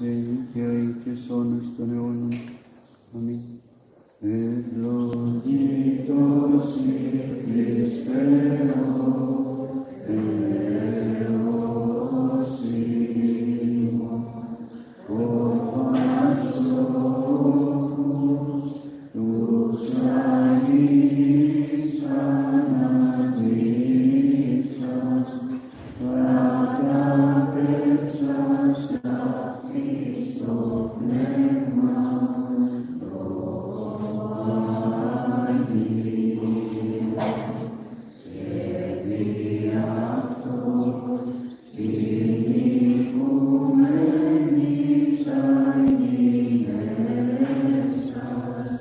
και αεί και σώνας των αιώνων. Αμήν. Ευλογητός η Χριστέ ο Θεός ημών, ο Πασόφους τους αγείς αναδείξας, καταπέμψας αυτοίς το πνεύμα το Άγιο, και δι' αυτό την οικουμένης αγγινεύσας,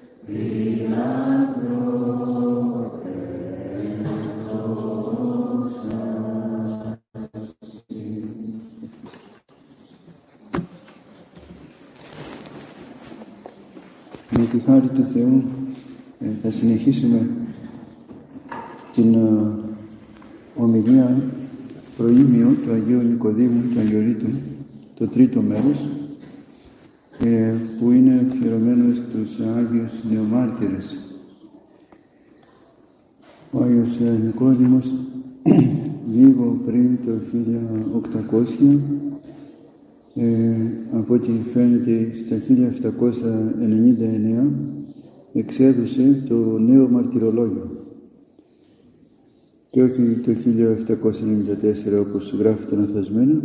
με τη χάρη του Θεού θα συνεχίσουμε την ομιλία προήμιο του Αγίου Νικοδήμου του Αγιορείτου, το τρίτο μέρος, που είναι αφιερωμένο στους Άγιους Νεομάρτυρες. Ο Άγιος Νικόδημος λίγο πριν το 1800, από ό,τι φαίνεται στα 1799, εξέδωσε το νέο μαρτυρολόγιο και όχι το 1794 όπως γράφεται λανθασμένα,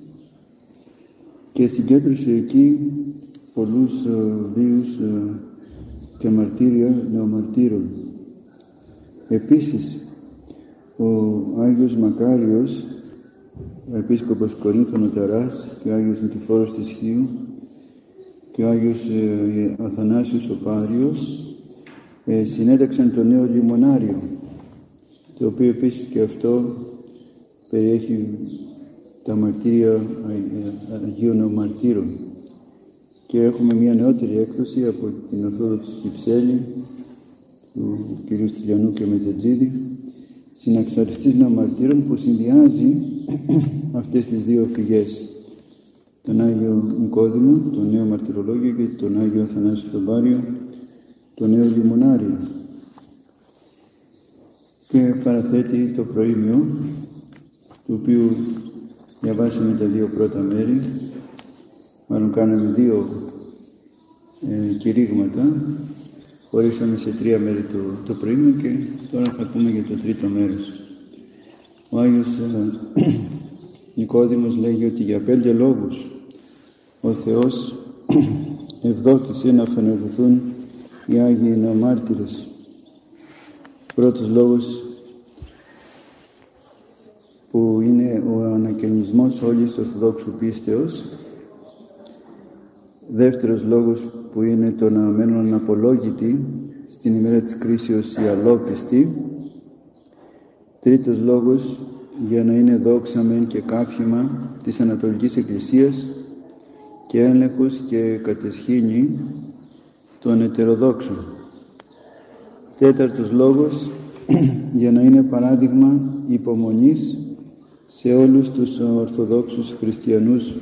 και συγκέντρωσε εκεί πολλούς βίους και μαρτύρια νεομαρτύρων. Επίσης, ο Άγιος Μακάριος, ο Επίσκοπος Κορίνθων ο Ταράς και ο Άγιος Νικηφόρος της Χίου και ο Άγιος Αθανάσιος ο Πάριος συνέταξαν το νέο λιμονάριο, το οποίο επίσης και αυτό περιέχει τα μαρτύρια Αγίων Νεομαρτύρων. Και έχουμε μια νεότερη έκδοση από την Ορθόδοξη Κυψέλη του κ. Στυλιανού και Μετετζίδη, συναξαριστής νεομαρτύρων, που συνδυάζει αυτές τις δύο πηγές, τον Άγιο Νικόδημο, το νέο μαρτυρολόγιο, και τον Άγιο Αθανάσιο τον Πάριο, το νέο λιμονάριο, και παραθέτει το προήμιο, του οποίου διαβάσαμε τα δύο πρώτα μέρη, μάλλον κάναμε δύο κηρύγματα, χωρίσαμε σε τρία μέρη το προήμιο και τώρα θα πούμε για το τρίτο μέρος. Ο Άγιος Νικόδημος λέγει ότι για 5 λόγους ο Θεός ευδόκησε να φανερωθούν οι Άγιοι Νεομάρτυρες. Πρώτος λόγος, που είναι ο ανακαινισμός όλης της Ορθοδόξου πίστεως. Δεύτερος λόγος, που είναι το να μένουν αναπολόγητοι στην ημέρα της κρίσεως οι αλόπιστοι. Τρίτος λόγος, για να είναι δόξα μεν και κάφημα της Ανατολικής Εκκλησίας και έλεγχος και κατεσχήνη των ετεροδόξων. Τέταρτος λόγος, για να είναι παράδειγμα υπομονής σε όλους τους Ορθοδόξους Χριστιανούς,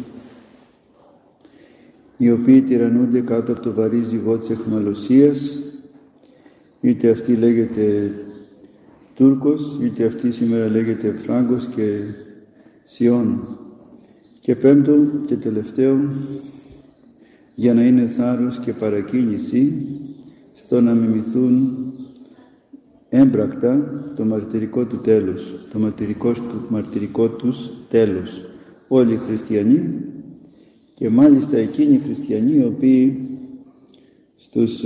οι οποίοι τυραννούνται κάτω από το βαρύ ζυγό της αιχμαλωσίας, είτε αυτή λέγεται Τούρκος, είτε αυτή σήμερα λέγεται Φράγκος και Σιών. Και πέμπτο και τελευταίο, για να είναι θάρρος και παρακίνηση στο να μιμηθούν έμπρακτα το μαρτυρικό του τέλος, το μαρτυρικό τους τέλος, όλοι οι χριστιανοί, και μάλιστα εκείνοι οι χριστιανοί οι οποίοι στους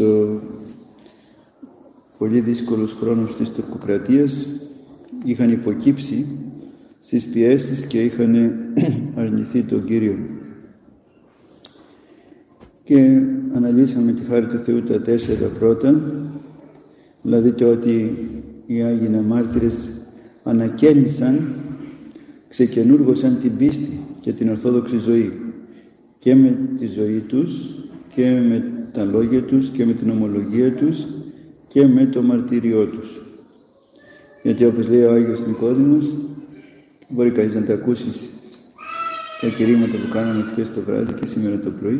πολύ δύσκολους χρόνους της τουρκοκρατίας είχαν υποκύψει στις πιέσεις και είχαν αρνηθεί τον Κύριο. Και αναλύσαμε τη χάρη του Θεού τα 4 πρώτα, δηλαδή το ότι οι Άγιοι Νεομάρτυρες ανακαίνισαν, ξεκαινούργωσαν την πίστη και την Ορθόδοξη ζωή, και με τη ζωή τους και με τα λόγια τους και με την ομολογία τους και με το μαρτύριό τους. Γιατί όπως λέει ο Άγιος Νικόδημος, μπορεί κανείς να τα ακούσει στα κηρύγματα που κάναμε χτες το βράδυ και σήμερα το πρωί.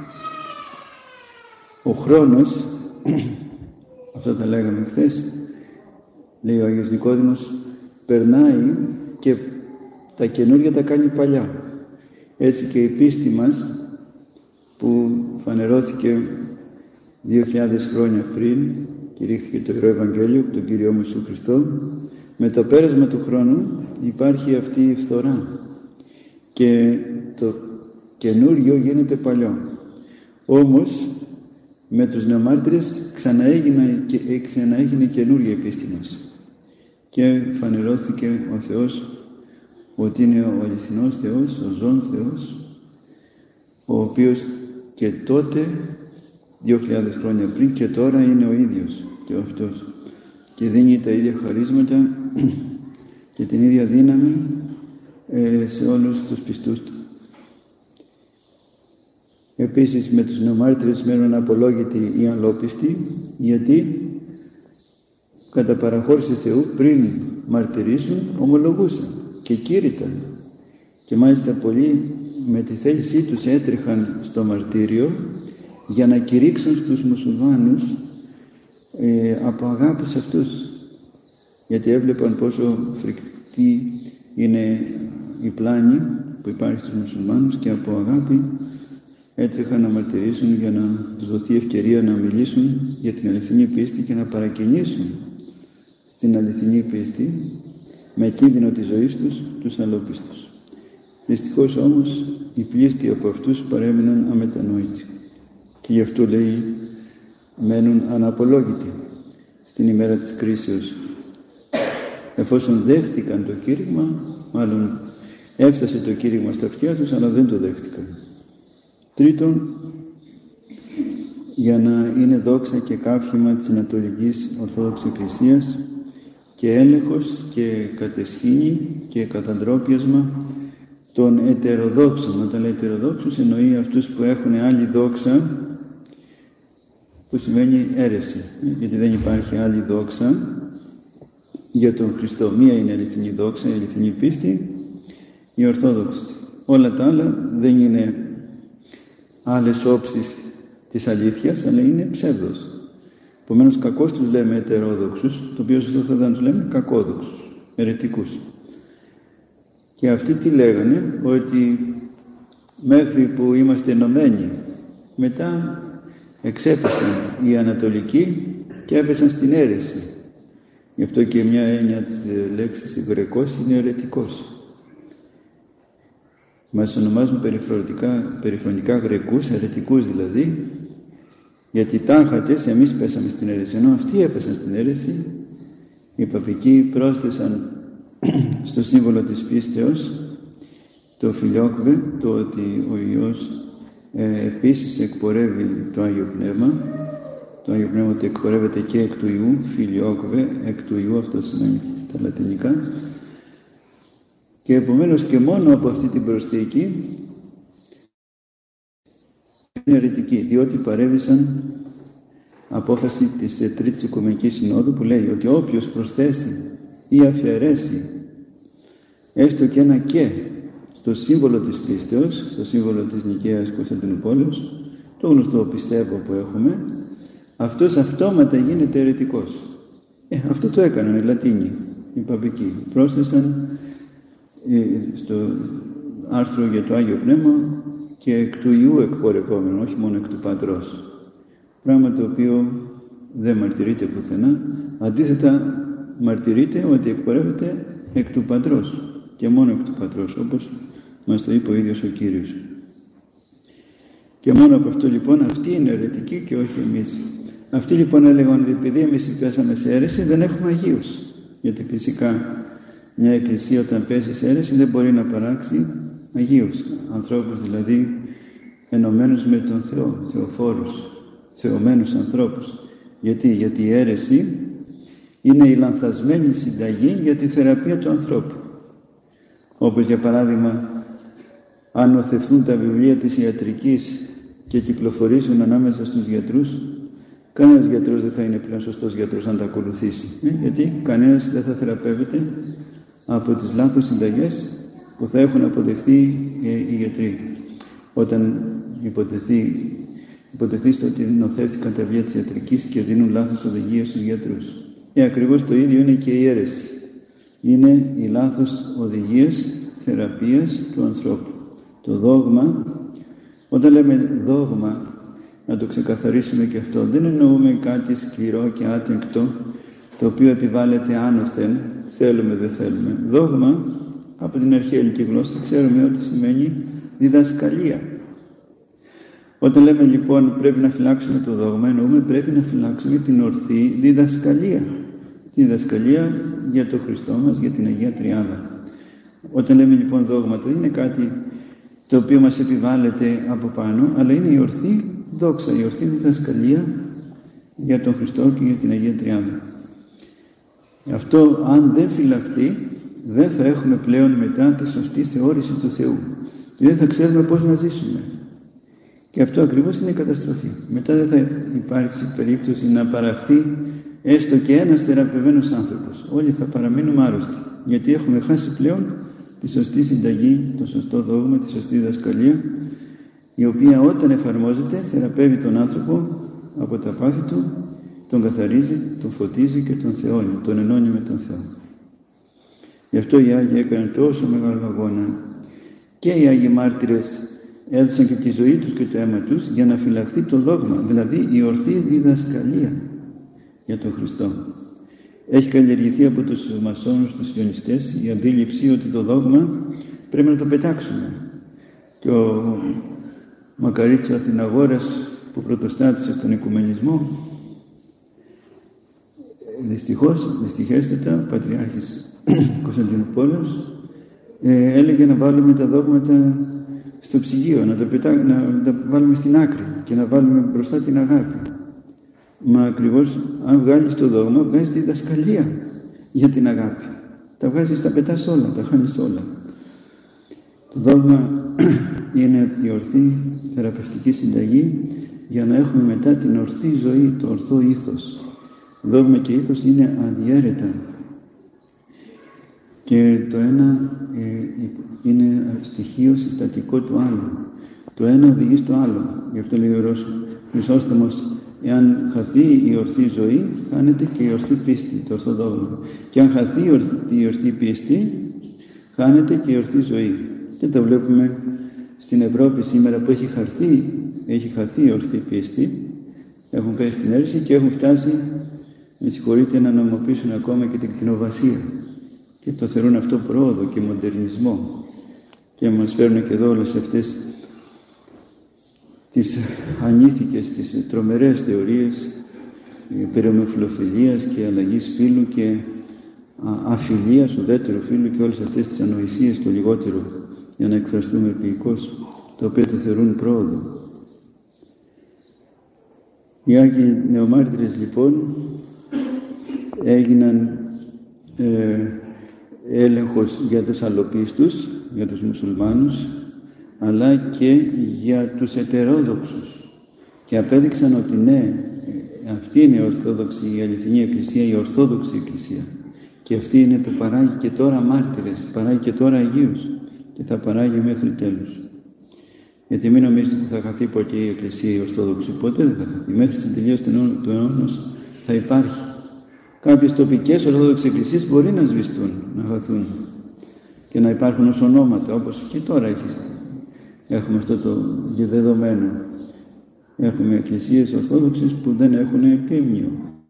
Ο χρόνος, αυτό τα λέγαμε χθες, λέει ο Άγιος Νικόδημος, περνάει και τα καινούργια τα κάνει παλιά. Έτσι και η πίστη μας που φανερώθηκε 2.000 χρόνια πριν, κηρύχθηκε το Ιερό Ευαγγέλιο από τον Κύριό μας Ιησού Χριστό, με το πέρασμα του χρόνου υπάρχει αυτή η φθορά και το καινούριο γίνεται παλιό. Όμως με τους νεομάρτυρες ξαναέγινε καινούργια η πίστη μας και φανερώθηκε ο Θεός ότι είναι ο αληθινός Θεός, ο ζών Θεός, ο οποίος και τότε 2.000 χρόνια πριν και τώρα είναι ο ίδιος και ο αυτός και δίνει τα ίδια χαρίσματα και την ίδια δύναμη σε όλους τους πιστούς του. Επίσης με τους νεομάρτυρες μένουν απολόγητοι οι αλόπιστοι, γιατί κατά παραχώρηση Θεού πριν μαρτυρήσουν ομολογούσαν και κήρυταν και μάλιστα πολλοί με τη θέλησή τους έτρεχαν στο μαρτύριο για να κηρύξουν στους μουσουλμάνους από αγάπη σε αυτούς, γιατί έβλεπαν πόσο φρικτή είναι η πλάνη που υπάρχει στους μουσουλμάνους και από αγάπη έτρεχαν να μαρτυρήσουν για να τους δοθεί ευκαιρία να μιλήσουν για την αληθινή πίστη και να παρακινήσουν στην αληθινή πίστη με κίνδυνο της ζωής τους αλόπιστους. Δυστυχώς όμως οι πλήστοι από αυτούς παρέμειναν αμετανόητοι και γι' αυτό λέει μένουν αναπολόγητοι στην ημέρα της κρίσεως. Εφόσον δέχτηκαν το κήρυγμα, μάλλον έφτασε το κήρυγμα στα αυτιά τους, αλλά δεν το δέχτηκαν. Τρίτον, για να είναι δόξα και καύχημα της Ανατολικής Ορθόδοξης Εκκλησίας και έλεγχος και κατεσχήνη και καταντρόπιασμα των ετεροδόξων. Όταν λέει ετεροδόξους εννοεί αυτούς που έχουν άλλη δόξα, που σημαίνει αίρεση, γιατί δεν υπάρχει άλλη δόξα για τον Χριστό. Μία είναι η αληθινή δόξα, η αληθινή πίστη, η Ορθόδοξη. Όλα τα άλλα δεν είναι άλλες όψεις της αλήθειας, αλλά είναι ψεύδος. Επομένως κακώς τους λέμε ετερόδοξους, το οποίο σωστό θα ήταν τους λέμε κακόδοξους, αιρετικούς. Και αυτοί τι λέγανε, ότι μέχρι που είμαστε ενωμένοι, μετά εξέπεσαν οι Ανατολικοί και έπεσαν στην αίρεση. Γι' αυτό και μια έννοια της λέξης Γρεκός είναι αιρετικός. Μας ονομάζουν περιφρονητικά Γρεκούς, αιρετικούς δηλαδή, γιατί τάχατες εμείς πέσαμε στην αίρεση, ενώ αυτοί έπεσαν στην αίρεση. Οι παπικοί πρόσθεσαν στο σύμβολο της πίστεως το φιλιόκβε, το ότι ο Υιός επίσης εκπορεύει το Άγιο Πνεύμα. Το Άγιο Πνεύμα ότι εκπορεύεται και εκ του Υιού, φιλιόκβε, εκ του Υιού, αυτό σημαίνει τα λατινικά. Και επομένως και μόνο από αυτή την προσθήκη είναι αιρετική, διότι παρέβησαν απόφαση της Τρίτης Οικουμενικής Συνόδου που λέει ότι όποιος προσθέσει ή αφαιρέσει έστω και ένα «και» στο σύμβολο της πίστεως, στο σύμβολο της Νικαίας Κωνσταντινούπολης, το γνωστό πιστεύω που έχουμε, αυτός αυτόματα γίνεται αιρετικός. Αυτό το έκαναν οι Λατίνοι, οι παπικοί. Πρόσθεσαν στο άρθρο για το Άγιο Πνεύμα και εκ του Υιού εκπορευόμενο, όχι μόνο εκ του Πατρός. Πράγμα το οποίο δεν μαρτυρείται πουθενά. Αντίθετα μαρτυρείται ότι εκπορεύεται εκ του Πατρός και μόνο εκ του Πατρός, όπως μας το είπε ο ίδιος ο Κύριος. Και μόνο από αυτό λοιπόν αυτοί είναι αιρετικοί και όχι εμείς. Αυτοί λοιπόν έλεγαν ότι επειδή εμείς πέσαμε σε αίρεση δεν έχουμε Αγίους. Γιατί φυσικά μια εκκλησία όταν πέσει σε αίρεση δεν μπορεί να παράξει Αγίους. Ανθρώπους δηλαδή ενωμένους με τον Θεό, θεοφόρους, θεωμένους ανθρώπους. Γιατί η αίρεση είναι η λανθασμένη συνταγή για τη θεραπεία του ανθρώπου. Όπως για παράδειγμα, αν νοθευτούν τα βιβλία της ιατρικής και κυκλοφορήσουν ανάμεσα στους γιατρούς, κανένας γιατρός δεν θα είναι πλέον σωστός γιατρός αν τα ακολουθήσει. Γιατί κανένας δεν θα θεραπεύεται από τις λάθος συνταγές που θα έχουν αποδεχθεί οι γιατροί. Όταν υποτεθεί στο ότι νοθεύτηκαν τα βιβλία της ιατρικής και δίνουν λάθος οδηγίες στους γιατρούς. Ακριβώς το ίδιο είναι και η αίρεση. Είναι οι λάθος οδηγίες θεραπείας του ανθρώπου. Το δόγμα, όταν λέμε δόγμα, να το ξεκαθαρίσουμε και αυτό, δεν εννοούμε κάτι σκληρό και άτεκτο, το οποίο επιβάλλεται άνωθεν, θέλουμε δεν θέλουμε. Δόγμα, από την αρχαία ελληνική γλώσσα, ξέρουμε ότι σημαίνει διδασκαλία. Όταν λέμε λοιπόν πρέπει να φυλάξουμε το δόγμα, εννοούμε πρέπει να φυλάξουμε την ορθή διδασκαλία. Τη διδασκαλία για τον Χριστό μας, για την Αγία Τριάδα. Όταν λέμε λοιπόν δόγματα, δεν είναι κάτι το οποίο μας επιβάλλεται από πάνω, αλλά είναι η ορθή δόξα, η ορθή διδασκαλία για τον Χριστό και για την Αγία Τριάδα. Αυτό, αν δεν φυλαχθεί, δεν θα έχουμε πλέον μετά τη σωστή θεώρηση του Θεού. Δεν θα ξέρουμε πώς να ζήσουμε. Και αυτό ακριβώς είναι η καταστροφή. Μετά δεν θα υπάρξει περίπτωση να παραχθεί έστω και ένας θεραπευμένος άνθρωπος. Όλοι θα παραμείνουμε άρρωστοι. Γιατί έχουμε χάσει πλέον τη σωστή συνταγή, το σωστό δόγμα, τη σωστή διδασκαλία, η οποία όταν εφαρμόζεται θεραπεύει τον άνθρωπο από τα πάθη του, τον καθαρίζει, τον φωτίζει και τον θεώνει, τον ενώνει με τον Θεό. Γι' αυτό οι Άγιοι έκαναν τόσο μεγάλο αγώνα και οι Άγιοι Μάρτυρες έδωσαν και τη ζωή τους και το αίμα τους για να φυλαχθεί το δόγμα, δηλαδή η ορθή διδασκαλία για τον Χριστό. Έχει καλλιεργηθεί από τους μασόνους, τους σιωνιστές, η αντίληψη ότι το δόγμα πρέπει να το πετάξουμε. Και ο Μακαρίτης ο Αθηναγόρας που πρωτοστάτησε στον οικουμενισμό, δυστυχέστατα, ο Πατριάρχης Κωνσταντινούπολεως, έλεγε να βάλουμε τα δόγματα στο ψυγείο, να τα βάλουμε στην άκρη και να βάλουμε μπροστά την αγάπη. Μα ακριβώς, αν βγάλεις το δόγμα, βγάζεις τη διδασκαλία για την αγάπη. Τα βγάζεις, τα πετάς όλα, τα χάνεις όλα. Το δόγμα είναι η ορθή θεραπευτική συνταγή για να έχουμε μετά την ορθή ζωή, το ορθό ήθος. Δόγμα και ήθος είναι αδιαίρετα. Και το ένα είναι στοιχείο συστατικό του άλλου. Το ένα οδηγεί στο άλλο. Γι' αυτό λέει ο Ιερός Χρυσόστομος, εάν χαθεί η ορθή ζωή, χάνεται και η ορθή πίστη, το ορθό δόγμα. Και αν χαθεί η ορθή πίστη, χάνεται και η ορθή ζωή. Και το βλέπουμε στην Ευρώπη σήμερα που έχει χαθεί η ορθή πίστη, έχουν πέσει στην αίρεση και έχουν φτάσει, με συγχωρείτε, να νομιμοποιήσουν ακόμα και την κτηνοβασία. Και το θεωρούν αυτό πρόοδο και μοντερνισμό. Και μας φέρνουν και εδώ όλες αυτές τις ανήθικες, τις τρομερές θεωρίες περί ομοφυλοφιλίας και αλλαγής φύλου και αφιλίας, ουδέτερου φύλου και όλες αυτές τις ανοησίες το λιγότερο, για να εκφραστούμε ποιικώς, το οποίο το θεωρούν πρόοδο. Οι Άγιοι Νεομάρτυρες λοιπόν έγιναν έλεγχος για τους αλλοπίστους, για τους μουσουλμάνους, αλλά και για τους ετερόδοξους, και απέδειξαν ότι ναι, αυτή είναι η ορθόδοξη, η αληθινή εκκλησία, η ορθόδοξη εκκλησία, και αυτή είναι που παράγει και τώρα μάρτυρες, παράγει και τώρα Αγίους και θα παράγει μέχρι τέλους. Γιατί μην νομίζετε ότι θα χαθεί ποτέ η εκκλησία η ορθόδοξη, ποτέ δεν θα χαθεί. Μέχρι την τελείωση του αιώνος θα υπάρχει. Κάποιες τοπικές ορθόδοξες εκκλησίες μπορεί να σβηστούν, να χαθούν και να υπάρχουν ως ονόματα, όπως και τώρα έχουμε αυτό το δεδομένο. Έχουμε εκκλησίες ορθόδοξες που δεν έχουν επίμνιο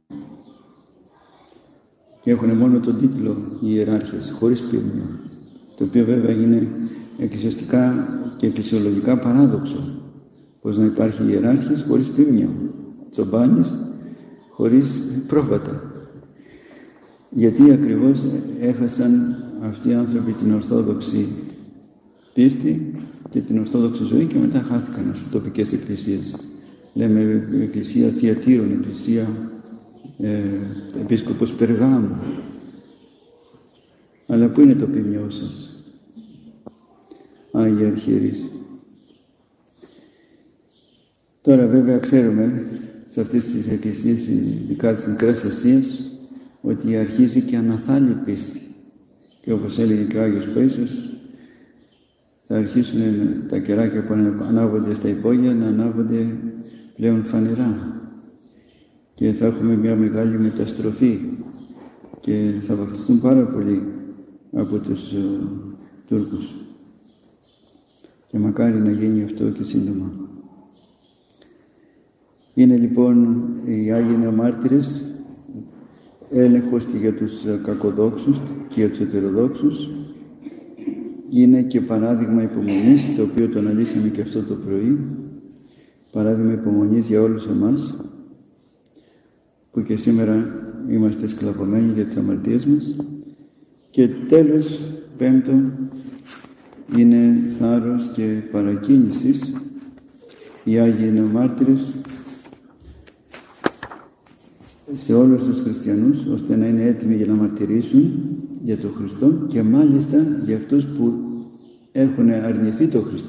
και έχουν μόνο τον τίτλο οι ιεράρχες, χωρίς πίμνιο, το οποίο βέβαια είναι εκκλησιαστικά και εκκλησιολογικά παράδοξο. Πώς να υπάρχει ιεράρχης χωρίς πίμνιο, τσομπάνης χωρίς πρόβατα. Γιατί ακριβώς έχασαν αυτοί οι άνθρωποι την ορθόδοξη πίστη και την ορθόδοξη ζωή και μετά χάθηκαν στις τοπικές εκκλησίες. Λέμε εκκλησία Θειατήρων, εκκλησία επίσκοπος Περγάμου. Αλλά πού είναι το ποιμιό σας, Άγιοι Αρχιερείς? Τώρα βέβαια ξέρουμε σε αυτές τις εκκλησίες, ειδικά της Μικράς Ασίας, ότι αρχίζει και αναθάλει πίστη. Και όπως έλεγε και ο Άγιος Παΐσιος, θα αρχίσουν τα κεράκια που ανάβονται στα υπόγεια να ανάβονται πλέον φανερά και θα έχουμε μια μεγάλη μεταστροφή και θα βαφτιστούν πάρα πολύ από τους Τούρκους. Και μακάρι να γίνει αυτό και σύντομα. Είναι λοιπόν οι Άγιοι Νεομάρτυρες έλεγχος και για τους κακοδόξους και για τους ετεροδόξους. Είναι και παράδειγμα υπομονής, το οποίο το αναλύσαμε και αυτό το πρωί. Παράδειγμα υπομονής για όλους εμάς, που και σήμερα είμαστε σκλαβωμένοι για τις αμαρτίες μας. Και τέλος, πέμπτον, είναι θάρρος και παρακίνησης. Οι Άγιοι Νεομάρτυρες σε όλους τους χριστιανούς, ώστε να είναι έτοιμοι για να μαρτυρήσουν για τον Χριστό και μάλιστα για αυτούς που έχουν αρνηθεί τον Χριστό,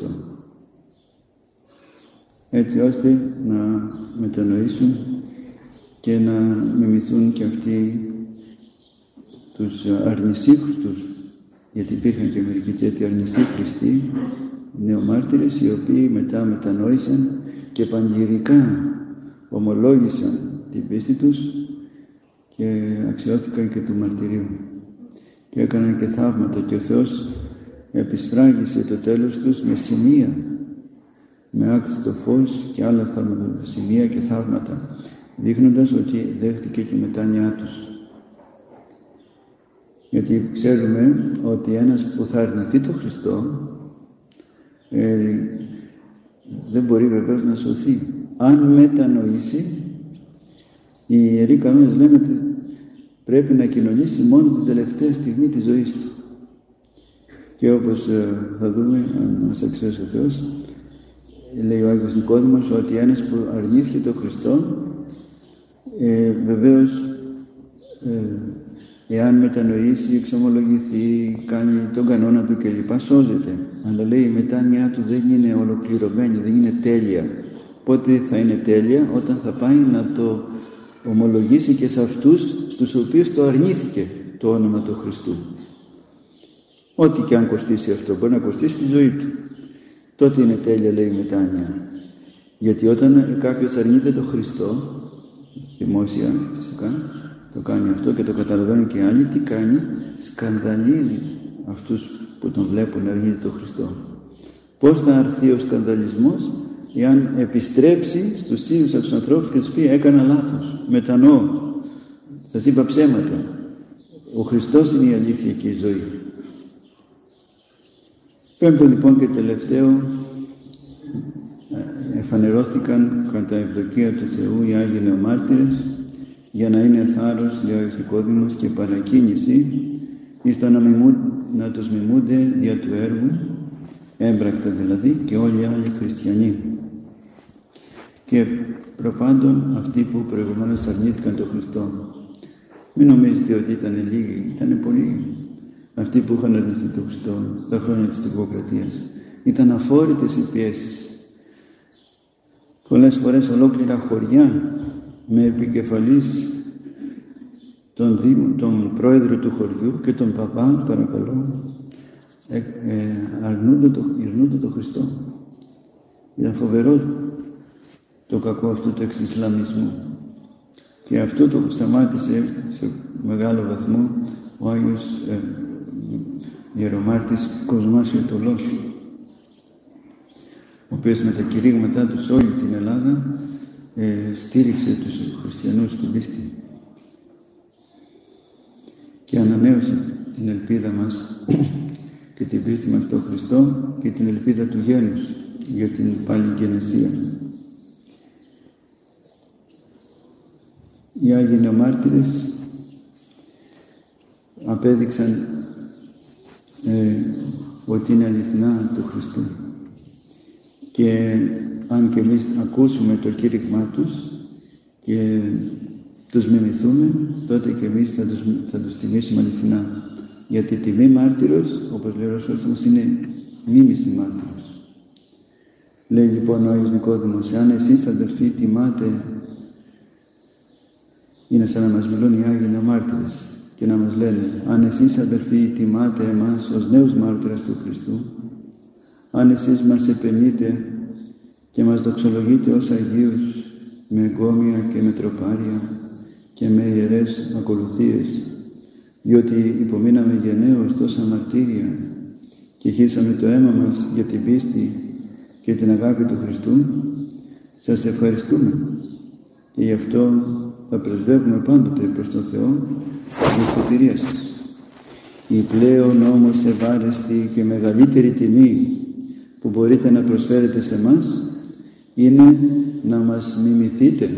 έτσι ώστε να μετανοήσουν και να μιμηθούν και αυτοί τους αρνησίχριστους, γιατί υπήρχαν και μερικοί τέτοιοι αρνησίχριστοι νεομάρτυρες, οι οποίοι μετά μετανόησαν και πανηγυρικά ομολόγησαν την πίστη τους και αξιώθηκαν και του μαρτυρίου και έκαναν και θαύματα, και ο Θεός επισφράγισε το τέλος τους με σημεία, με άκτιστο φως και άλλα θαύματα, σημεία και θαύματα, δείχνοντας ότι δέχτηκε και η μετάνοιά τους. Γιατί ξέρουμε ότι ένας που θα αρνηθεί τον Χριστό δεν μπορεί βεβαίως να σωθεί. Αν μετανοήσει, οι Ιεροί Κανόνες λένε ότι πρέπει να κοινωνήσει μόνο την τελευταία στιγμή της ζωής του. Και όπως θα δούμε, αν μας αξιώσει ο Θεός, λέει ο Άγιος Νικόδημος ότι ένας που αρνήθηκε τον Χριστό, βεβαίως εάν μετανοήσει, εξομολογηθεί, κάνει τον κανόνα του κλπ, σώζεται. Αλλά λέει η μετάνοιά του δεν είναι ολοκληρωμένη, δεν είναι τέλεια. Πότε θα είναι τέλεια? Όταν θα πάει να το ομολογήσει και σε αυτούς στους οποίους το αρνήθηκε το όνομα του Χριστού. Ό,τι και αν κοστίσει αυτό, μπορεί να κοστίσει τη ζωή του. Τότε είναι τέλεια, λέει η μετάνοια. Γιατί όταν κάποιος αρνείται τον Χριστό, δημόσια φυσικά, το κάνει αυτό και το καταλαβαίνουν και άλλοι, τι κάνει? Σκανδαλίζει αυτούς που τον βλέπουν να αρνείται τον Χριστό. Πώς θα αρθεί ο σκανδαλισμός? Εάν επιστρέψει στους ίδιους από τους ανθρώπους και τους πει έκανα λάθος, μετανοώ, σας είπα ψέματα. Ο Χριστός είναι η αλήθεια και η ζωή. Πέμπτο λοιπόν και τελευταίο, εφανερώθηκαν κατά ευδοκία του Θεού οι Άγιοι Νεομάρτυρες για να είναι θάρρος, λέει ο Άγιος Νικόδημος, και παρακίνηση εις το να τους μιμούνται δια του έργου, έμπρακτα δηλαδή, και όλοι οι άλλοι χριστιανοί. Και προπάντων αυτοί που προηγουμένως αρνήθηκαν τον Χριστό. Μην νομίζετε ότι ήταν λίγοι, ήταν πολλοί αυτοί που είχαν αρνηθεί τον Χριστό στα χρόνια της τουρκοκρατίας. Ήταν αφόρητες οι πιέσεις. Πολλές φορές ολόκληρα χωριά με επικεφαλής τον πρόεδρο του χωριού και τον παπά, παρακαλώ, αρνούνται τον Χριστό. Ήταν φοβερό το κακό αυτού του εξισλαμισμού. Και αυτό το σταμάτησε σε μεγάλο βαθμό ο Άγιος Ιερομάρτης Κοσμάς Ιωτολός, ο οποίος με τα κηρύγματά του σε όλη την Ελλάδα στήριξε τους χριστιανούς στην πίστη και ανανέωσε την ελπίδα μας και την πίστη μας στον Χριστό και την ελπίδα του γένους για την παλιγενεσία. Οι Άγιοι Νεομάρτυρες απέδειξαν ότι είναι αληθινά του Χριστού, και αν και εμείς ακούσουμε το κήρυγμά τους και τους μιμηθούμε, τότε και εμείς θα τους τιμήσουμε αληθινά, γιατί τιμή μάρτυρος, όπως λέει ο Ρωσόστομος, είναι μίμηση μάρτυρος. Λέει λοιπόν ο Άγιος Νικόδημος, αν εσείς αδελφοί τιμάτε, είναι σαν να μας μιλούν οι Άγιοι Νεομάρτυρες και να μας λένε, αν εσείς αδελφοί τιμάτε εμάς ως νέους μάρτυρες του Χριστού, αν εσείς μας επενείτε και μας δοξολογείτε ως Αγίους με εγκόμια και με τροπάρια και με ιερές ακολουθίες, διότι υπομείναμε γενναίως τόσα μαρτύρια και χύσαμε το αίμα μας για την πίστη και την αγάπη του Χριστού, σας ευχαριστούμε και γι' αυτό θα πρεσβεύουμε πάντοτε προς τον Θεό για τη σωτηρία σας. Η πλέον όμως ευάρεστη και μεγαλύτερη τιμή που μπορείτε να προσφέρετε σε μας είναι να μας μιμηθείτε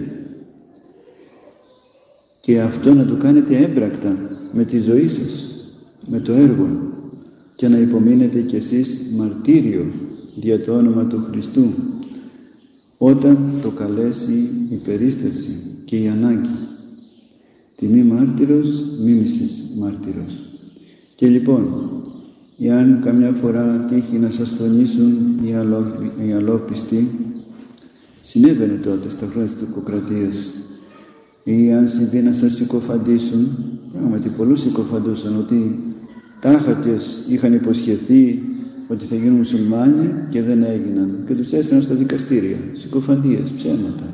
και αυτό να το κάνετε έμπρακτα με τη ζωή σας, με το έργο, και να υπομείνετε κι εσείς μαρτύριο δια το όνομα του Χριστού όταν το καλέσει η περίσταση και η ανάγκη. Τιμή μάρτυρος, μίμησης μάρτυρος. Και λοιπόν, εάν καμιά φορά τύχει να σας τονίσουν οι αλόπιστοι, συνέβαινε τότε στα χρόνια της τουρκοκρατίας, ή αν συμβεί να σας συκοφαντήσουν, πράγματι πολλούς συκοφαντούσαν, ότι τάχατες είχαν υποσχεθεί ότι θα γίνουν μουσουλμάνοι και δεν έγιναν και τους έστειλαν στα δικαστήρια, συκοφαντίες, ψέματα.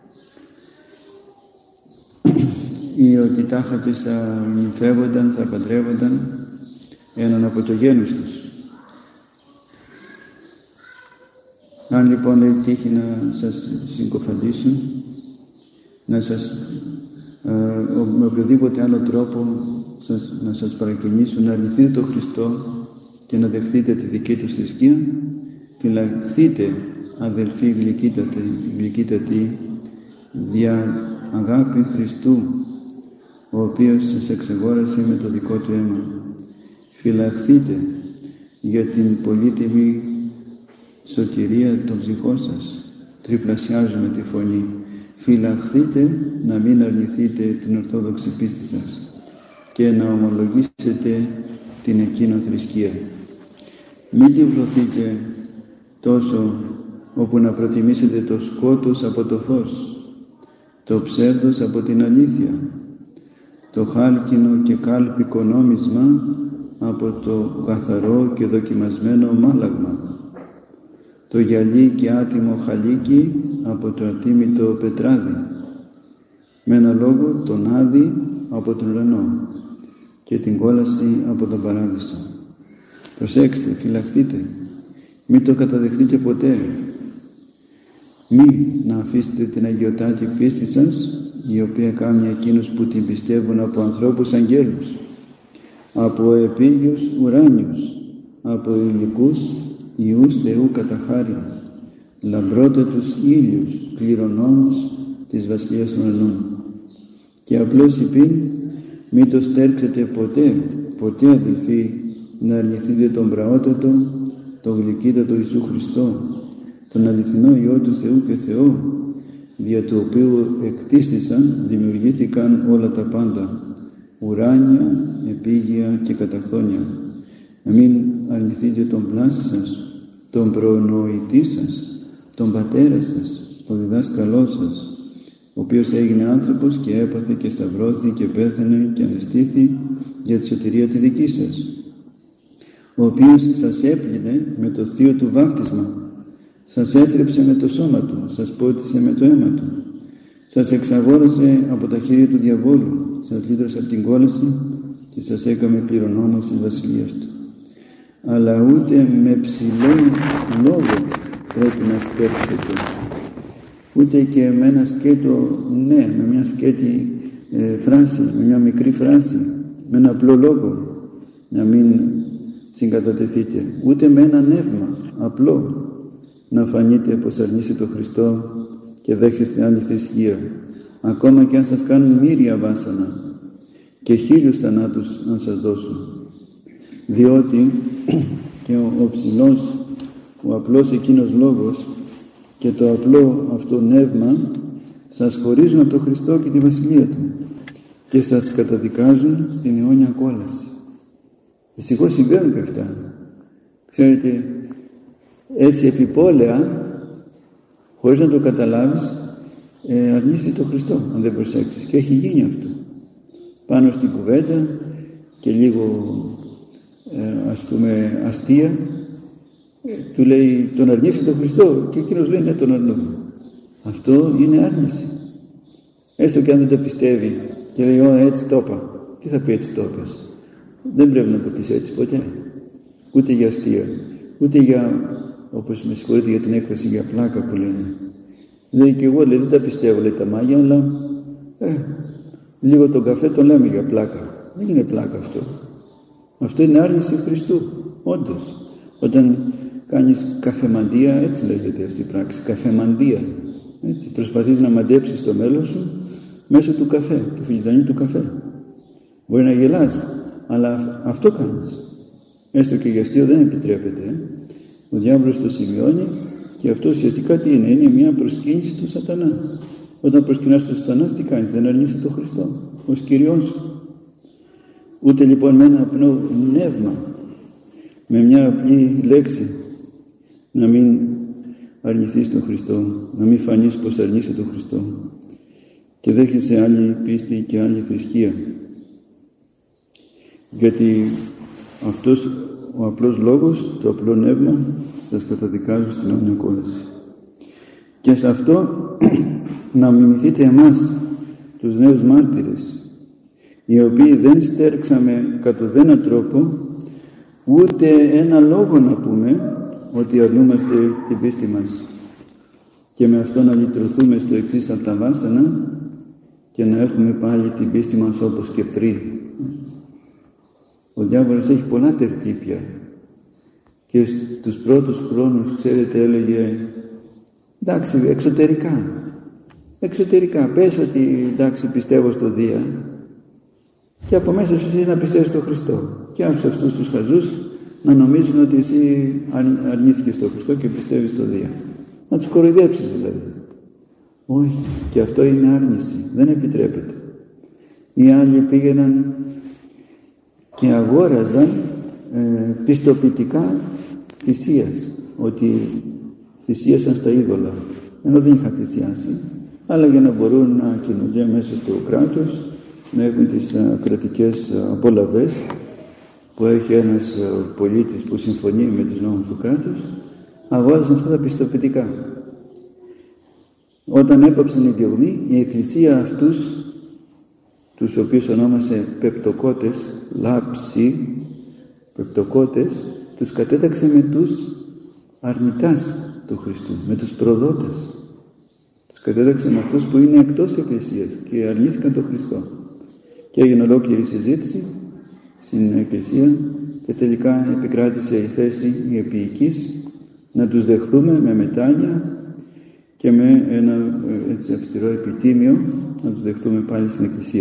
Ή ότι τάχατες θα νυμφεύονταν, θα παντρεύονταν έναν από το γένος τους. Αν λοιπόν λέει τύχει να σας συκοφαντήσουν, να σας με οποιοδήποτε άλλο τρόπο να σας παρακινήσουν να αρνηθείτε τον Χριστό και να δεχτείτε τη δική του θρησκεία, φυλαχθείτε αδελφοί γλυκύτατοι δια αγάπη Χριστού, ο οποίος σας εξεγόρασε με το δικό του αίμα. Φυλαχθείτε για την πολύτιμη σωτηρία των ψυχών σας. Τριπλασιάζουμε τη φωνή. Φυλαχθείτε να μην αρνηθείτε την ορθόδοξη πίστη σας και να ομολογήσετε την εκείνο θρησκεία. Μην τυφλωθείτε τόσο όπου να προτιμήσετε το σκότος από το φως, το ψεύδος από την αλήθεια, το χάλκινο και κάλπικο νόμισμα από το καθαρό και δοκιμασμένο μάλαγμα, το γυαλί και άτιμο χαλίκι από το ατίμητο πετράδι, με ένα λόγο τον άδη από τον ουρανό και την κόλαση από τον παράδεισο. Προσέξτε, φυλαχτείτε, μην το καταδεχτείτε ποτέ. Μη να αφήσετε την αγιωτάτη πίστη σας, η οποία κάνει εκείνους που την πιστεύουν από ανθρώπους αγγέλους, από επίγειους ουράνιους, από υλικούς Υιούς Θεού κατά χάρη, λαμπρότατους ήλιους, κληρονόμους της βασιλείας των ουρανών. Και απλώς υπήν, μην το στέρξετε ποτέ αδελφοί, να αρνηθείτε τον πραότατο, τον γλυκύτατο Ιησού Χριστό, τον αληθινό Υιό του Θεού και Θεό, δια του οποίου εκτίστησαν, δημιουργήθηκαν όλα τα πάντα, ουράνια, επίγεια και καταχθόνια. Να μην αρνηθείτε τον πλάστη σας, τον προνοητή σας, τον πατέρα σας, τον διδάσκαλό σας, ο οποίος έγινε άνθρωπος και έπαθε και σταυρώθη και πέθανε και ανεστήθη για τη σωτηρία τη δική σας, ο οποίος σας έπλυνε με το θείο του βάφτισμα, σας έθρεψε με το σώμα του, σας πότισε με το αίμα του, σας εξαγόρασε από τα χέρια του διαβόλου, σας λύτρωσε από την κόλαση και σας έκαμε κληρονόμος της βασιλείας του. Αλλά ούτε με ψηλό λόγο πρέπει να στέρξετε, ούτε και με ένα σκέτο, ναι, με μια σκέτη φράση, με μια μικρή φράση, με ένα απλό λόγο να μην συγκατατεθείτε, ούτε με ένα νεύμα απλό να φανείτε πως αρνείστε τον Χριστό και δέχεστε άλλη θρησκεία, ακόμα και αν σας κάνουν μύρια βάσανα και 1000 θανάτους αν σας δώσουν. Διότι και ο ψηλός, ο απλός εκείνος λόγος και το απλό αυτό νεύμα σας χωρίζουν από τον Χριστό και τη Βασιλεία Του και σας καταδικάζουν στην αιώνια κόλαση. Δυστυχώς συμβαίνουν και αυτά. Ξέρετε, έτσι επιπόλαια, χωρίς να το καταλάβεις, αρνείσαι τον Χριστό αν δεν προσέξεις, και έχει γίνει αυτό. Πάνω στην κουβέντα και λίγο ας πούμε αστεία Του λέει τον αρνείσαι τον Χριστό και εκείνος λέει ναι τον αρνώ. Αυτό είναι άρνηση. Έστω και αν δεν το πιστεύει και λέει έτσι το είπα. Τι θα πει έτσι το είπες? Δεν πρέπει να το πεις έτσι ποτέ. Ούτε για αστεία, ούτε για, όπως με συγχωρείτε για την έκφραση, για πλάκα που λένε. Λέει και εγώ λέει, δεν τα πιστεύω λέει τα μάγια, αλλά λίγο τον καφέ τον λέμε για πλάκα. Δεν είναι πλάκα αυτό. Αυτό είναι άρνηση Χριστού, όντως. Όταν κάνεις καφεμαντία, έτσι λέγεται αυτή η πράξη, καφεμαντία. Έτσι, προσπαθείς να μαντέψεις το μέλλον σου μέσω του καφέ, του φιτζανιού του καφέ. Μπορεί να γελάς, αλλά αυτό κάνεις. Έστω και για αστείο δεν επιτρέπεται. Ο διάβολος το σημειώνει και αυτό ουσιαστικά τι είναι? Είναι μια προσκύνηση του σατανά. Όταν προσκυνάς τον σατανά, τι κάνεις? Δεν αρνείσαι τον Χριστό ως Κυριόν σου. Ούτε λοιπόν με ένα απλό πνεύμα, με μια απλή λέξη, να μην αρνηθείς τον Χριστό, να μην φανείς πως αρνείσαι τον Χριστό και δέχεσαι άλλη πίστη και άλλη θρησκεία. Γιατί αυτός ο απλός λόγος, το απλό νεύμα σας καταδικάζει στην αιώνια κόλαση. Και σε αυτό να μιμηθείτε εμάς, τους νέους μάρτυρες, οι οποίοι δεν στέρξαμε κατ' ουδένα τρόπο ούτε ένα λόγο να πούμε ότι αρνούμαστε την πίστη μας και με αυτό να λυτρωθούμε στο εξής από τα βάσανα και να έχουμε πάλι την πίστη μας όπως και πριν. Ο διάβολος έχει πολλά τερτύπια και στους πρώτους χρόνους, ξέρετε, έλεγε εντάξει, εξωτερικά πες ότι εντάξει πιστεύω στο Δία και από μέσα σου εσύ να πιστεύεις στον Χριστό και άφησε αυτούς τους χαζούς να νομίζουν ότι εσύ αρνήθηκες στον Χριστό και πιστεύεις στο Δία. Να τους κοροϊδέψεις δηλαδή. Όχι, και αυτό είναι άρνηση, δεν επιτρέπεται. Οι άλλοι πήγαιναν και αγόραζαν πιστοποιητικά θυσίας, ότι θυσίασαν στα είδωλα, ενώ δεν είχαν θυσιάσει, αλλά για να μπορούν να κινούνται μέσα στο κράτος, να έχουν τις κρατικές απολαβές που έχει ένας πολίτης που συμφωνεί με τους νόμους του κράτους, αγόρασαν αυτά τα πιστοποιητικά. Όταν έπαψαν οι διωγμοί, η Εκκλησία αυτούς, τους οποίους ονόμασε πεπτοκότες, λάψη, πεπτοκότες, τους κατέταξε με τους αρνητάς του Χριστού, με τους προδότες. Τους κατέταξε με αυτούς που είναι εκτός Εκκλησίας και αρνήθηκαν τον Χριστό. Και έγινε ολόκληρη συζήτηση στην Εκκλησία και τελικά επικράτησε η θέση η επίοικης να τους δεχθούμε με μετάνοια και με ένα έτσι αυστηρό επιτίμιο να τους δεχθούμε πάλι στην Εκκλησία.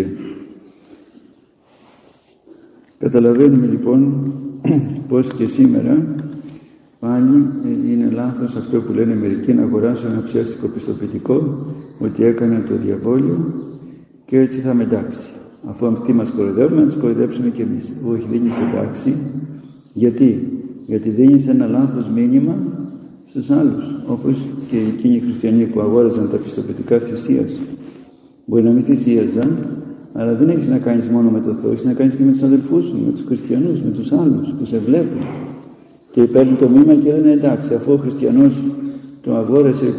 Καταλαβαίνουμε λοιπόν πως και σήμερα πάλι είναι λάθος αυτό που λένε μερικοί, να αγοράσω ένα ψεύτικο πιστοποιητικό ότι έκανα το διαβόλιο και έτσι θα με εντάξει. Αφού αυτοί μας κοροϊδεύουν, να τους κοροϊδέψουμε και εμείς. Όχι, δεν είσαι εντάξει. Γιατί δίνεις ένα λάθος μήνυμα στους άλλους, όπως και εκείνοι οι χριστιανοί που αγόραζαν τα πιστοποιητικά θυσίας. Μπορεί να μην θυσίαζαν, αλλά δεν έχεις να κάνεις μόνο με το Θεό, έχεις να κάνεις και με τους αδελφούς σου, με τους χριστιανούς, με τους άλλους που σε βλέπουν. Και παίρνουν το μήνυμα και λένε εντάξει, αφού ο χριστιανός το αγόρασε,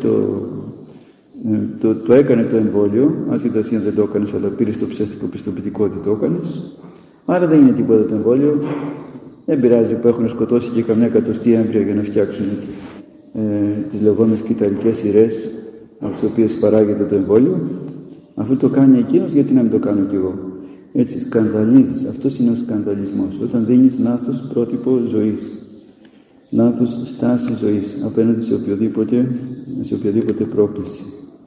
το έκανε το εμβόλιο, άσχετα εσύ αν δεν το έκανες, αλλά πήρες το ψεύτικο πιστοποιητικό ότι το έκανες, άρα δεν είναι τίποτα το εμβόλιο. Δεν πειράζει που έχουν σκοτώσει και καμιά εκατοστή έμβρια για να φτιάξουν τις λεγόμενες κυταρικές σειρές από τις οποίες παράγεται το εμβόλιο. Αφού το κάνει εκείνος, γιατί να μην το κάνω κι εγώ? Έτσι σκανδαλίζεις. Αυτός είναι ο σκανδαλισμός. Όταν δίνεις λάθος πρότυπο ζωής, λάθος στάση ζωής απέναντι σε οποιαδήποτε πρόκληση.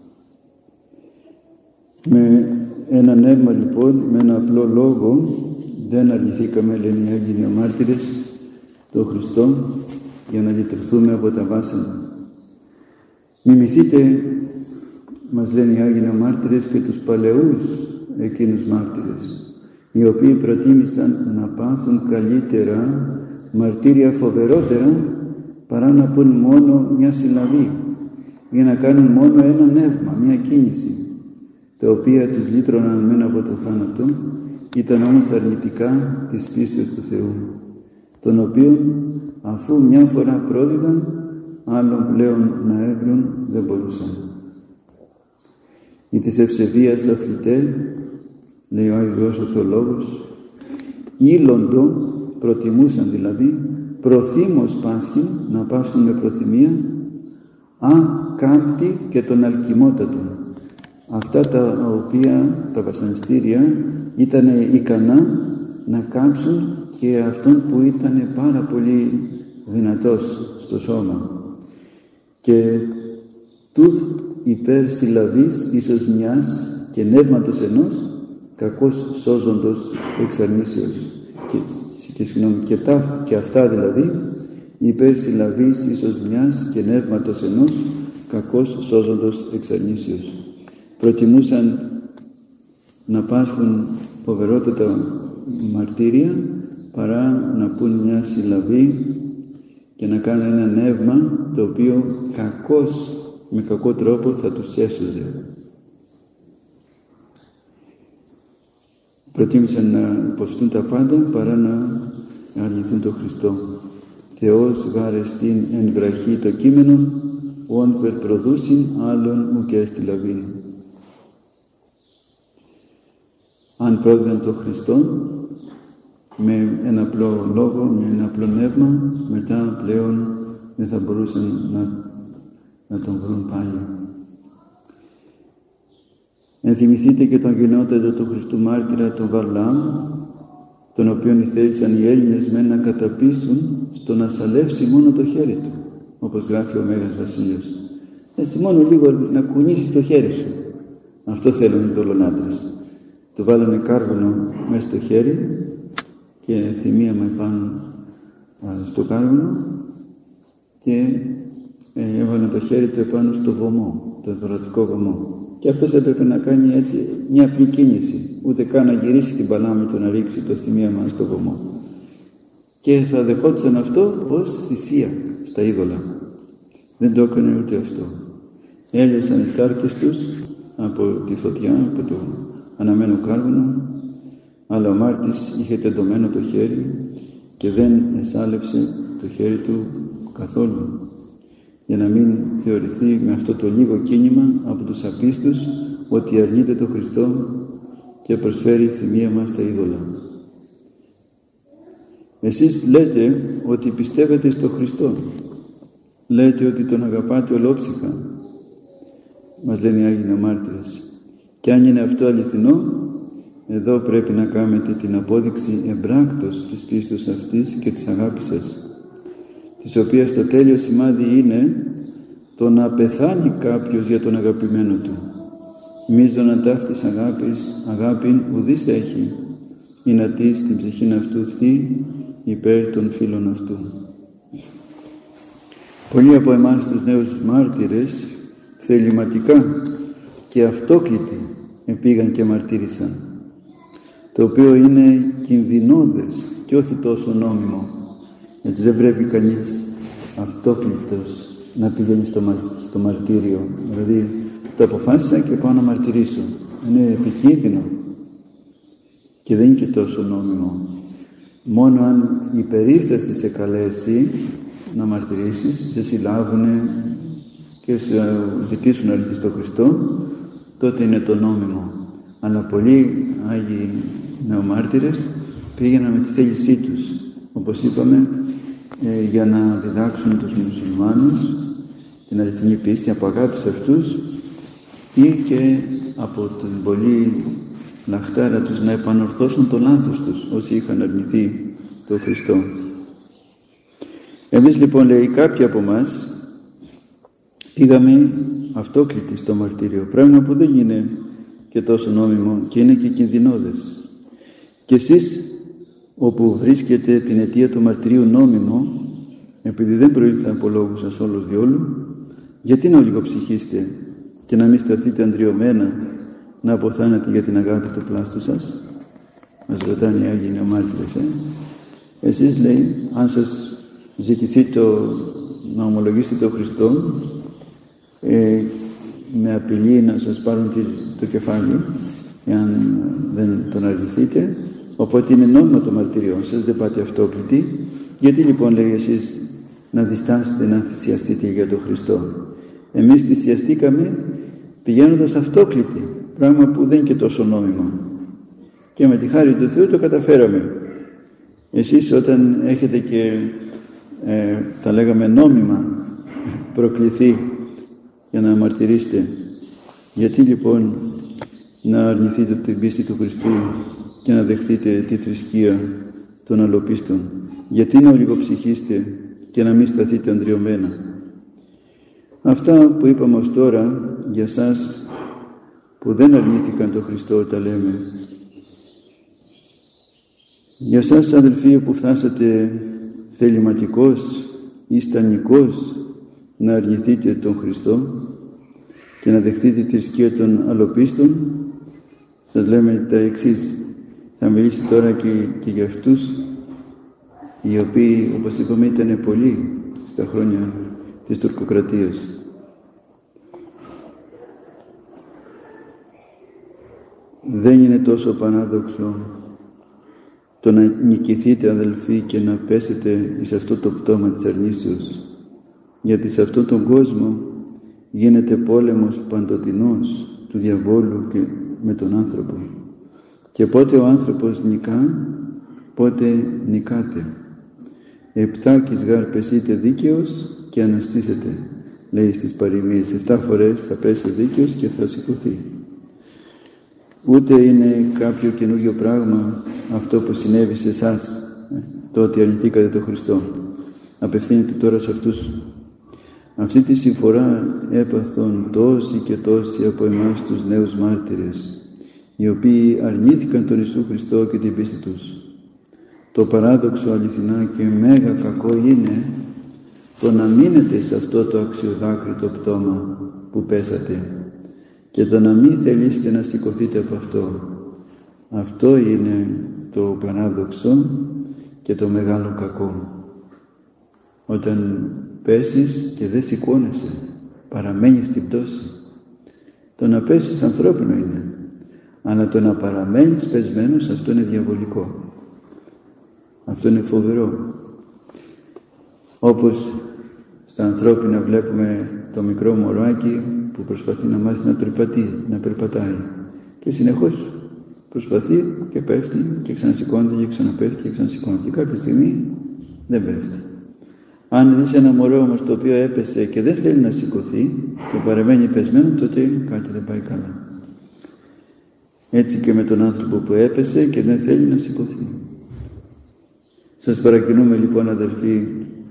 Με ένα νεύμα λοιπόν, με ένα απλό λόγο, δεν αρνηθήκαμε, λένε οι Άγιοι Μάρτυρες, τον Χριστό για να λυτρωθούμε από τα βάσανα. Μιμηθείτε, μας λένε οι Άγιοι Μάρτυρες, και τους παλαιούς εκείνους μάρτυρες, οι οποίοι προτίμησαν να πάθουν καλύτερα μαρτύρια φοβερότερα παρά να πούν μόνο μια συλλαβή ή να κάνουν μόνο ένα νεύμα, μια κίνηση, τα οποία τους λύτρωναν μεν από το θάνατο, ήταν όμως αρνητικά της πίστης του Θεού, τον οποίον αφού μια φορά πρόδιδαν, άλλον πλέον να έβρουν δεν μπορούσαν. Ή της ευσεβίας αθλητέ, λέει ο Άγιος ο Θεολόγος, ήλοντο, προτιμούσαν δηλαδή, προθύμως πάσχην, να πάσχουν με προθυμία, κάμπτη και τον αλκιμότατον. Αυτά τα οποία τα βασανιστήρια ήταν ικανά να κάψουν και αυτόν που ήταν πάρα πολύ δυνατός στο σώμα. Και τούθ υπέρ συλλαβής ίσως μιας και νεύματος ενός, κακώς σώζοντος εξαρνήσεως. Και αυτά δηλαδή, υπέρ συλλαβής ίσως μιας και νεύματος ενός, κακώς σώζοντος εξαρνήσεως. Προτιμούσαν να πάσχουν φοβερότατα μαρτύρια παρά να πούν μια συλλαβή και να κάνουν ένα νεύμα το οποίο με κακό τρόπο θα τους έσωζε. Προτίμησαν να υποστούν τα πάντα παρά να αρνηθούν τον Χριστό. Θεός γάρεστην εν βραχή το κείμενον, ον περπροδούσιν άλλον ουκ έστι λαβήν. Αν πρόδιδαν τον Χριστό με ένα απλό λόγο, με ένα απλό νεύμα, μετά πλέον δεν θα μπορούσαν να τον βρουν πάλι. Ενθυμηθείτε και τον γενναιότερο του Χριστού μάρτυρα τον Βαρλάμ, τον οποίον θέλησαν οι Έλληνες μεν να καταπίσουν στο να σαλεύσει μόνο το χέρι του, όπως γράφει ο Μέγας Βασίλειος. Έτσι μόνο λίγο να κουνήσεις το χέρι σου. Αυτό θέλουν οι δολονάτρες. Του βάλανε κάρβουνο μέσα στο χέρι και θυμίαμα πάνω στο κάρβουνο και έβαλαν το χέρι του επάνω στο βωμό, το δωρατικό βωμό. Και αυτός έπρεπε να κάνει έτσι μια απλή κίνηση, ούτε καν να γυρίσει την παλάμη του να ρίξει το θυμίαμα στο βωμό. Και θα δεχόντουσαν αυτό ως θυσία στα είδωλα. Δεν το έκανε ούτε αυτό. Έλειωσαν οι σάρκες τους από τη φωτιά, από το αναμένο κάρβουνο, αλλά ο μάρτης είχε τεντωμένο το χέρι και δεν εσάλευσε το χέρι του καθόλου, για να μην θεωρηθεί με αυτό το λίγο κίνημα από τους απίστους ότι αρνείται τον Χριστό και προσφέρει θυμίαμα στα είδωλα. Εσείς λέτε ότι πιστεύετε στο Χριστό, λέτε ότι τον αγαπάτε ολόψυχα, μας λένε οι Άγιοι Μάρτυρες. Και αν είναι αυτό αληθινό, εδώ πρέπει να κάνετε την απόδειξη εμπράκτος της πίστης αυτής και της αγάπης σας, της οποίας το τέλειο σημάδι είναι το να πεθάνει κάποιος για τον αγαπημένο του. Μίζωνα ταύτης αγάπην ουδής έχει, ή να τι στην ψυχήν αυτού θει υπέρ των φίλων αυτού. Πολλοί από εμάς τους νέους μάρτυρες θεληματικά και αυτόκλητοι πήγαν και μαρτύρησαν, το οποίο είναι κινδυνώδες και όχι τόσο νόμιμο, γιατί δεν πρέπει κανείς αυτόκλητος να πηγαίνει στο μαρτύριο. Δηλαδή το αποφάσισα και πάω να μαρτυρήσω. Είναι επικίνδυνο και δεν είναι και τόσο νόμιμο. Μόνο αν η περίσταση σε καλέσει να μαρτυρήσεις, σε συλλάβουν και σε ζητήσουν να έρθεις στον Χριστό, τότε είναι το νόμιμο. Αλλά πολλοί Άγιοι νεομάρτυρες πήγαιναν με τη θέλησή τους, όπως είπαμε, για να διδάξουν τους μουσουλμάνους την αληθινή πίστη από αγάπη σε αυτούς ή και από την πολύ λαχτάρα τους να επανορθώσουν το λάθος τους όσοι είχαν αρνηθεί τον Χριστό. Εμείς λοιπόν, λέει, κάποιοι από εμάς πήγαμε αυτόκλητοι στο μαρτύριο, πράγμα που δεν είναι και τόσο νόμιμο και είναι και κινδυνώδες. Και εσείς όπου βρίσκετε την αιτία του μαρτυρίου νόμιμο, επειδή δεν προήλθα από λόγους σας όλος διόλου, γιατί να ολιγοψυχήσετε και να μην σταθείτε αντριωμένα να αποθάνετε για την αγάπη του πλάστου σας? Μας ρωτάνε οι Άγιοι Νεομάρτυρες. Εσείς, λέει, αν σας ζητηθεί να ομολογήσετε τον Χριστό, με απειλή να σας πάρουν το κεφάλι εάν δεν τον αρνηθείτε, οπότε είναι νόμιμο το μαρτύριό σας, δεν πάτε αυτόκλητοι, Γιατί λοιπόν, λέει, εσείς να διστάσετε να θυσιαστείτε για τον Χριστό? Εμείς θυσιαστήκαμε πηγαίνοντας αυτόκλητοι, πράγμα που δεν είναι και τόσο νόμιμο, και με τη χάρη του Θεού το καταφέραμε. Εσείς όταν έχετε και τα λέγαμε νόμιμα προκληθεί για να μαρτυρήσετε, γιατί λοιπόν να αρνηθείτε την πίστη του Χριστού και να δεχτείτε τη θρησκεία των αλλοπίστων? Γιατί να ολιγοψυχήσετε και να μην σταθείτε αντριωμένα? Αυτά που είπαμε ως τώρα για σας που δεν αρνήθηκαν τον Χριστό, τα λέμε. Για σας, αδελφοί, που φτάσατε θεληματικός ή στανικός να αρνηθείτε τον Χριστό και να δεχτείτε τη θρησκεία των αλλοπίστων, σας λέμε τα εξής. Θα μιλήσει τώρα και για αυτούς οι οποίοι, όπως είπαμε, ήταν πολλοί στα χρόνια της τουρκοκρατίας. Δεν είναι τόσο πανάδοξο το να νικηθείτε, αδελφοί, και να πέσετε σε αυτό το πτώμα της αρνήσεως, γιατί σε αυτόν τον κόσμο γίνεται πόλεμος παντοτινός του διαβόλου και με τον άνθρωπο, και πότε ο άνθρωπος νικά, πότε νικάτε. Επτάκης γάρ πεσείτε δίκαιος και αναστήσετε, λέει στις παροιμίες. 7 φορές θα πέσει ο δίκαιος και θα σηκωθεί. Ούτε είναι κάποιο καινούριο πράγμα αυτό που συνέβη σε εσάς, το ότι αρνηθήκατε τον Χριστό. Απευθύνεται τώρα σε αυτούς. Αυτή τη συμφορά έπαθον τόσοι και τόσοι από εμάς τους νέους μάρτυρες, οι οποίοι αρνήθηκαν τον Ιησού Χριστό και την πίστη τους. Το παράδοξο αληθινά και μέγα κακό είναι το να μείνετε σε αυτό το αξιοδάκριτο πτώμα που πέσατε και το να μην θελήσετε να σηκωθείτε από αυτό. Αυτό είναι το παράδοξο και το μεγάλο κακό. Όταν πέσεις και δεν σηκώνεσαι, παραμένεις στην πτώση. Το να πέσεις ανθρώπινο είναι, αλλά το να παραμένεις πεσμένος, αυτό είναι διαβολικό. Αυτό είναι φοβερό. Όπως στα ανθρώπινα βλέπουμε το μικρό μωράκι που προσπαθεί να μάθει να περπατάει και συνεχώς προσπαθεί και πέφτει και ξανασηκώνεται και ξαναπέφτει και ξανασηκώνεται και κάποια στιγμή δεν πέφτει. Αν δεις ένα μωρό όμως το οποίο έπεσε και δεν θέλει να σηκωθεί και παραμένει πεσμένο, τότε κάτι δεν πάει καλά. Έτσι και με τον άνθρωπο που έπεσε και δεν θέλει να σηκωθεί. Σας παρακινούμε λοιπόν, αδελφοί,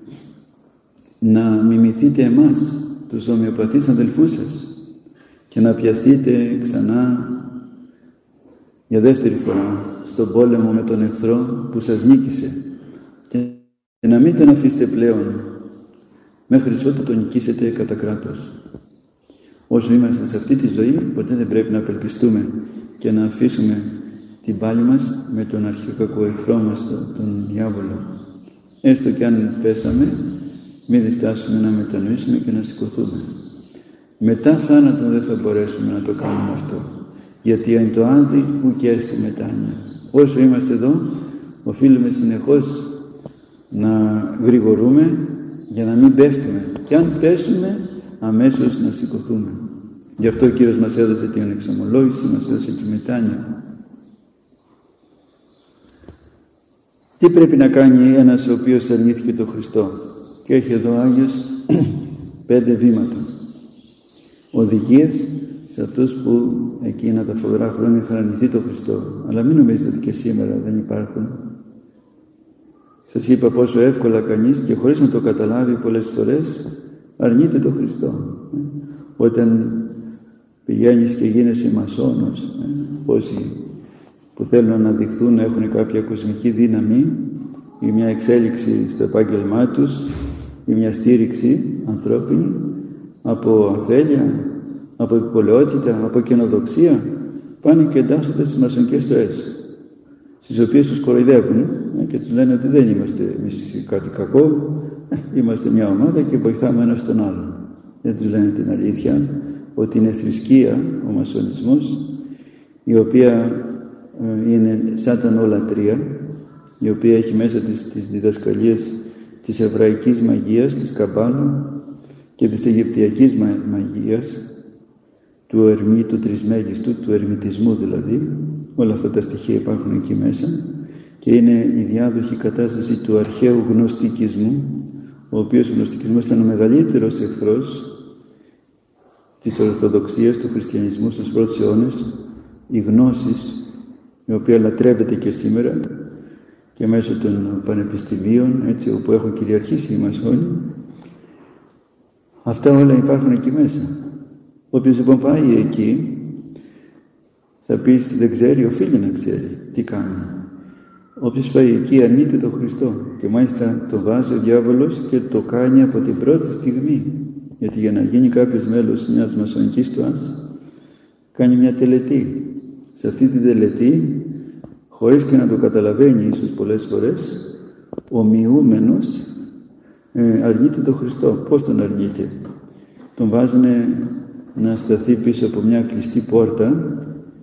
να μιμηθείτε εμάς, τους ομοιοπαθείς αδελφούς σας, και να πιαστείτε ξανά για δεύτερη φορά στον πόλεμο με τον εχθρό που σας νίκησε, και να μην τον αφήσετε πλέον μέχρι ότου τον νικήσετε κατά κράτος. Όσο είμαστε σε αυτή τη ζωή, ποτέ δεν πρέπει να απελπιστούμε και να αφήσουμε την πάλη μας με τον αρχικακό εχθρό μας, τον διάβολο. Έστω και αν πέσαμε, μην διστάσουμε να μετανοήσουμε και να σηκωθούμε. Μετά θάνατο δεν θα μπορέσουμε να το κάνουμε αυτό, γιατί αν το άδει ουκ έστι μετάνοια. Όσο είμαστε εδώ, οφείλουμε συνεχώς να γρηγορούμε για να μην πέφτουμε, και αν πέσουμε αμέσως να σηκωθούμε. Γι' αυτό ο Κύριος μας έδωσε την εξομολόγηση, μας έδωσε τη μετάνοια. Τι πρέπει να κάνει ένας ο οποίος αρνήθηκε τον Χριστό? Και έχει εδώ ο Άγιος 5 βήματα. Οδηγίες σε αυτούς που εκείνα τα φοβερά χρόνια είχαν αρνηθεί τον Χριστό. Αλλά μην νομίζετε ότι και σήμερα δεν υπάρχουν. Σας είπα πόσο εύκολα κανείς και χωρίς να το καταλάβει πολλές φορές αρνείται τον Χριστό. Όταν πηγαίνεις και γίνεσαι μασόνος, όσοι που θέλουν να αναδειχθούν, να έχουν κάποια κοσμική δύναμη ή μια εξέλιξη στο επάγγελμά τους ή μια στήριξη ανθρώπινη από αφέλεια, από επιπολαιότητα, από καινοδοξία, πάνε και εντάσσονται στις μασονικές στοές, στις οποίες τους κοροϊδεύουν και τους λένε ότι δεν είμαστε εμείς κάτι κακό, είμαστε μια ομάδα και βοηθάμε ένας τον άλλον. Δεν τους λένε την αλήθεια, ότι είναι θρησκεία ο μασονισμός, η οποία είναι σατανολατρία, η οποία έχει μέσα της τις διδασκαλίες της εβραϊκής μαγείας, της Καμπάλα και της Αιγυπτιακής μαγείας, του ερμή, του τρισμέγιστου, του ερμητισμού δηλαδή. Όλα αυτά τα στοιχεία υπάρχουν εκεί μέσα και είναι η διάδοχη κατάσταση του αρχαίου γνωστικισμού, ο οποίος ο γνωστικισμός ήταν ο μεγαλύτερος εχθρός της Ορθοδοξίας, του χριστιανισμού στους πρώτους αιώνες, η γνώσης, η οποία λατρεύεται και σήμερα και μέσω των πανεπιστημίων, έτσι, όπου έχουν κυριαρχήσει οι μασόνοι. Αυτά όλα υπάρχουν εκεί μέσα. Όποιος λοιπόν πάει εκεί, θα πεις δεν ξέρει, οφείλει να ξέρει τι κάνει. Όποιος πάει εκεί αρνείται τον Χριστό και μάλιστα το βάζει ο διάβολος και το κάνει από την πρώτη στιγμή. Γιατί για να γίνει κάποιος μέλος μιας μασονικής τοάς, κάνει μια τελετή. Σε αυτή τη τελετή, χωρίς και να το καταλαβαίνει ίσως πολλές φορές, ο μειούμενος αρνείται τον Χριστό. Πώς τον αρνείται? Τον βάζουν να σταθεί πίσω από μια κλειστή πόρτα,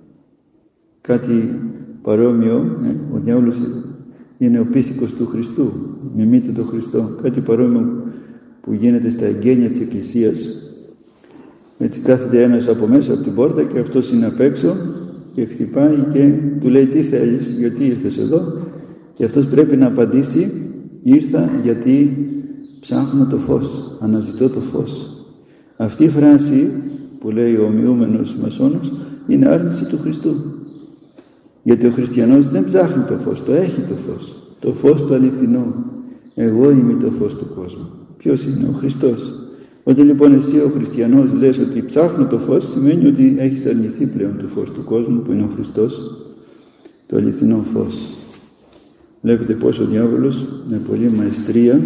κάτι παρόμοιο, ο διάβολος είναι ο πίθηκος του Χριστού, μιμείται τον Χριστό, κάτι παρόμοιο που γίνεται στα εγγένεια της Εκκλησίας. Έτσι κάθεται ένας από μέσα από την πόρτα και αυτός είναι απ' έξω και χτυπάει και του λέει τι θέλεις, γιατί ήρθες εδώ, και αυτός πρέπει να απαντήσει ήρθα γιατί ψάχνω το φως, αναζητώ το φως. Αυτή η φράση που λέει ο ομοιούμενος μασόνος είναι άρνηση του Χριστού. Γιατί ο χριστιανός δεν ψάχνει το φως, το έχει το φως το αληθινό. Εγώ είμαι το φως του κόσμου. Ποιος είναι? Ο Χριστός. Όταν λοιπόν εσύ ο χριστιανός λες ότι ψάχνω το φως, σημαίνει ότι έχεις αρνηθεί πλέον το φως του κόσμου που είναι ο Χριστός, το αληθινό φως. Βλέπετε πως ο διάβολος με πολλή μαεστρία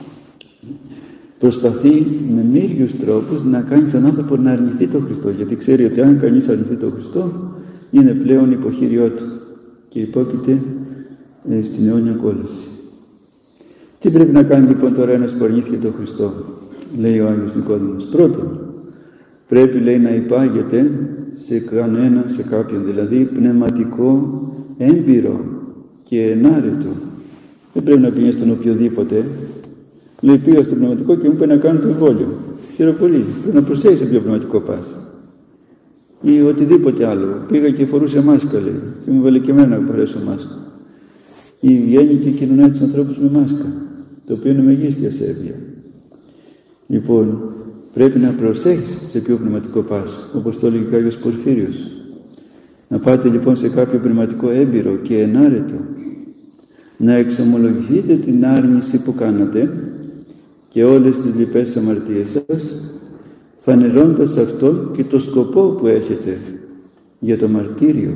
προσπαθεί με μύριους τρόπους να κάνει τον άνθρωπο να αρνηθεί τον Χριστό, γιατί ξέρει ότι αν κανείς αρνηθεί τον Χριστό είναι πλέον υποχείριό του και υπόκειται στην αιώνια κόλαση. Τι πρέπει να κάνει λοιπόν τώρα ένας που αρνήθηκε τον Χριστό? Λέει ο Άγιος Νικόδημος. Πρώτον, πρέπει λέει να υπάγεται σε κάποιον, δηλαδή πνευματικό, έμπειρο και ενάρετο. Δεν πρέπει να πηγαίνει στον οποιοδήποτε. Λέει πήγα στο πνευματικό και μου είπε να κάνω το εμβόλιο. Χαίρομαι πολύ. Πρέπει να προσέχεις σε ποιο πνευματικό πας. Ή οτιδήποτε άλλο. Πήγα και φορούσε μάσκα, λέει, και μου βάλε και εμένα να φορέσω μάσκα. Ή βγαίνει και κοινωνάει τους ανθρώπους με μάσκα, το οποίο είναι μεγίστια ασέβεια. Λοιπόν, πρέπει να προσέχεις σε ποιο πνευματικό πας, όπως το έλεγε και ο Άγιος Πορφύριος. Να πάτε λοιπόν σε κάποιο πνευματικό έμπειρο και ενάρετο, να εξομολογηθείτε την άρνηση που κάνατε και όλες τις λοιπές αμαρτίες σας, φανερώντας αυτό και το σκοπό που έχετε για το μαρτύριο.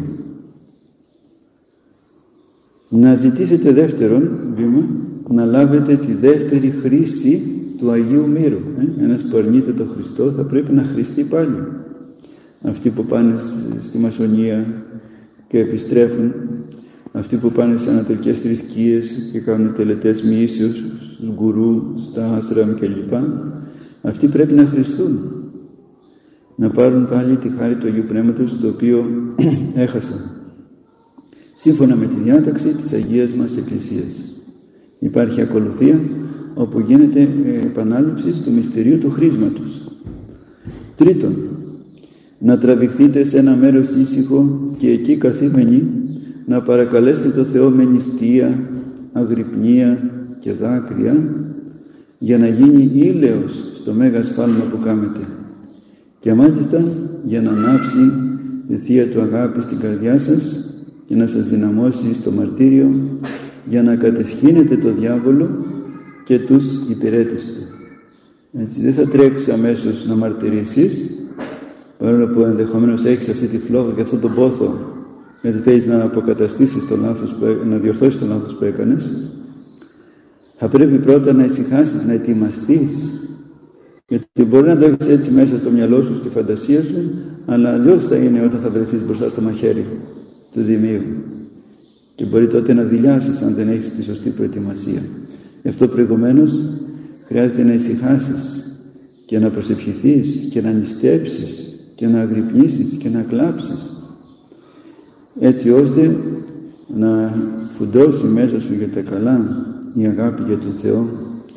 Να ζητήσετε δεύτερον βήμα, να λάβετε τη δεύτερη χρήση του Αγίου Μύρου. Ένας που αρνείται τον Χριστό θα πρέπει να χρηστεί πάλι. Αυτοί που πάνε στη Μασονία και επιστρέφουν, αυτοί που πάνε σε ανατολικές θρησκείες και κάνουν τελετές μοιήσεως στους γκουρού, στα άσραμ κλπ. Αυτοί πρέπει να χρηστούν, να πάρουν πάλι τη χάρη του Αγίου Πνεύματος, το οποίο έχασαν, σύμφωνα με τη διάταξη της Αγίας μας Εκκλησίας. Υπάρχει ακολουθία όπου γίνεται επανάληψη του μυστηρίου του χρίσματος. Τρίτον, να τραβηχθείτε σε ένα μέρος ήσυχο και εκεί καθήμενοι να παρακαλέσετε το Θεό με νηστεία, αγρυπνία και δάκρυα για να γίνει ήλαιος στο μέγα σφάλμα που κάνετε και μάλιστα για να ανάψει η Θεία του αγάπη στην καρδιά σας και να σας δυναμώσει στο μαρτύριο για να κατεσχύνετε το διάβολο και τους υπηρέτες του. Έτσι δεν θα τρέξεις αμέσως να μαρτυρήσεις, παρόλο που ενδεχομένως έχεις αυτή τη φλόγα και αυτόν τον πόθο, γιατί θέλεις να αποκαταστήσεις το λάθος να διορθώσεις το λάθος που έκανες. Θα πρέπει πρώτα να ησυχάσεις, να ετοιμαστείς, γιατί μπορεί να το έχεις έτσι μέσα στο μυαλό σου, στη φαντασία σου, αλλά αλλιώς θα είναι όταν θα βρεθείς μπροστά στο μαχαίρι του Δημίου και μπορεί τότε να δειλιάσεις αν δεν έχεις τη σωστή προετοιμασία. Γι' αυτό προηγουμένως χρειάζεται να ησυχάσεις και να προσευχηθείς και να νηστέψεις και να αγρυπνήσεις και να κλάψεις, έτσι ώστε να φουντώσει μέσα σου για τα καλά η αγάπη για τον Θεό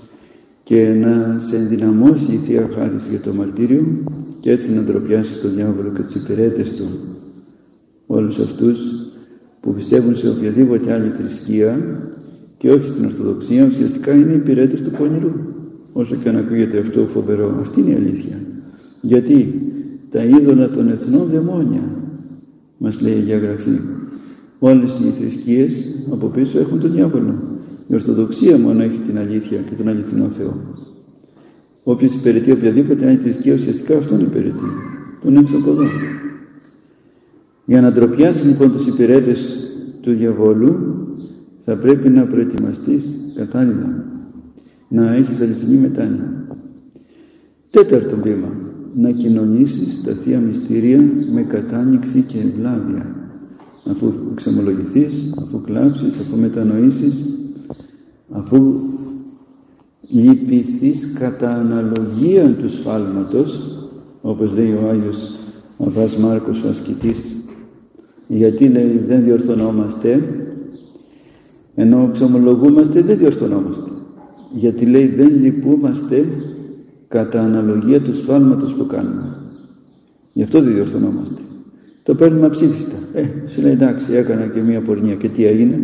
και να σε ενδυναμώσει η Θεία Χάρις για το μαρτύριο και έτσι να ντροπιάσει τον διάβολο και τους υπηρέτες του, όλους αυτούς που πιστεύουν σε οποιαδήποτε άλλη θρησκεία και όχι στην Ορθοδοξία, ουσιαστικά είναι υπηρέτες του πονηρού. Όσο και αν ακούγεται αυτό φοβερό, αυτή είναι η αλήθεια. Γιατί τα είδωλα των εθνών δαιμόνια, μας λέει η Αγία Γραφή. Όλες οι θρησκείες από πίσω έχουν τον διάβολο. Η Ορθοδοξία μόνο έχει την αλήθεια και τον αληθινό Θεό. Όποιος υπηρετεί οποιαδήποτε άλλη θρησκεία, ουσιαστικά αυτόν υπηρετεί, τον έξω από εδώ. Για να ντροπιάσεις λοιπόν τους υπηρέτες του διαβόλου, θα πρέπει να προετοιμαστείς κατάλληλα, να έχεις αληθινή μετάνοια. Τέταρτο βήμα, να κοινωνήσεις τα Θεία Μυστήρια με κατάνοιξη και ευλάβεια. Αφού εξομολογηθείς, αφού κλάψεις, αφού μετανοήσεις, αφού λυπηθείς κατά αναλογία του σφάλματος, όπως λέει ο Άγιος Αββάς Μάρκος ο ασκητής. Γιατί λέει δεν διορθωνόμαστε, ενώ εξομολογούμαστε δεν διορθωνόμαστε. Γιατί λέει δεν λυπούμαστε κατά αναλογία του σφάλματος που κάνουμε. Γι' αυτό δεν διορθωνόμαστε. Το παίρνουμε αψήφιστα. Σου λέει εντάξει, έκανα και μία πορνεία και τι έγινε.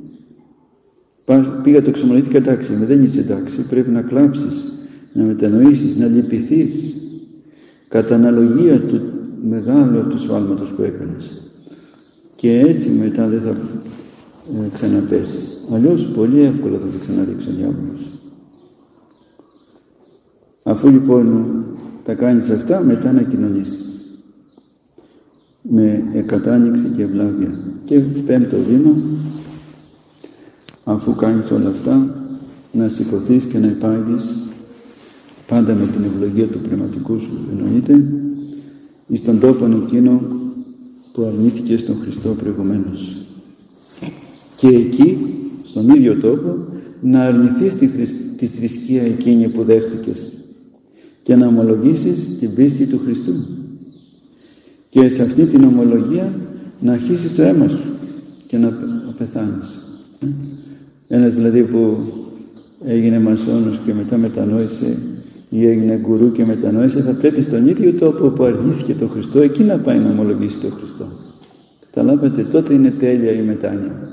Πήγα το εξομολογήθηκα, εντάξει, δεν είσαι εντάξει, πρέπει να κλάψεις, να μετανοήσεις, να λυπηθείς κατά αναλογία του μεγάλου του σφάλματος που έκανες. Και έτσι μετά δεν θα ξαναπέσεις. Αλλιώς πολύ εύκολα θα σε ξαναρίξει ο διάβολος. Αφού λοιπόν τα κάνεις αυτά, μετά να κοινωνήσεις με κατάνοιξη και ευλάβεια. Και πέμπτο βήμα, αφού κάνεις όλα αυτά, να σηκωθείς και να υπάγεις πάντα με την ευλογία του πνευματικού σου, εννοείται, εις τον τόπον εκείνο που αρνήθηκε στον Χριστό προηγουμένως. Και εκεί, στον ίδιο τόπο, να αρνηθείς τη θρησκεία εκείνη που δέχτηκες και να ομολογήσεις την πίστη του Χριστού. Και σε αυτή την ομολογία να αρχίσεις το αίμα σου και να πεθάνεις. Ένας δηλαδή που έγινε μασόνος και μετά μετανόησε ή έγινε γκουρού και μετανόησε, θα πρέπει στον ίδιο τόπο που αρνήθηκε τον Χριστό, εκεί να πάει να ομολογήσει τον Χριστό. Καταλάβατε, τότε είναι τέλεια η μετάνοια.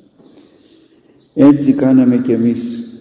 Έτσι κάναμε κι εμείς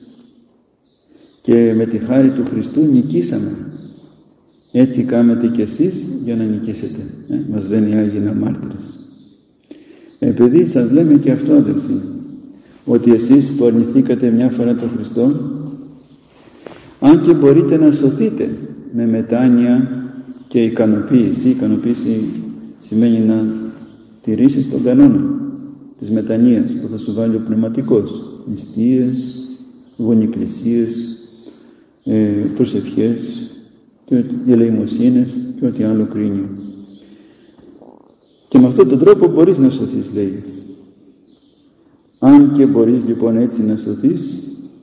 και με τη χάρη του Χριστού νικήσαμε. Έτσι κάνετε κι εσείς για να νικήσετε. Μας λένε οι Άγιοι Μάρτυρες. Επειδή σας λέμε και αυτό, αδελφοί, ότι εσείς που αρνηθήκατε μια φορά τον Χριστό, αν και μπορείτε να σωθείτε με μετάνοια και ικανοποίηση. Ικανοποίηση σημαίνει να τηρήσεις τον κανόνα της μετανοίας που θα σου βάλει ο πνευματικός. Νηστείες, γονικλησίες, προσευχές και ελεημοσύνες και ό,τι άλλο κρίνει. Και με αυτόν τον τρόπο μπορείς να σωθείς, λέει. Αν και μπορείς λοιπόν έτσι να σωθείς,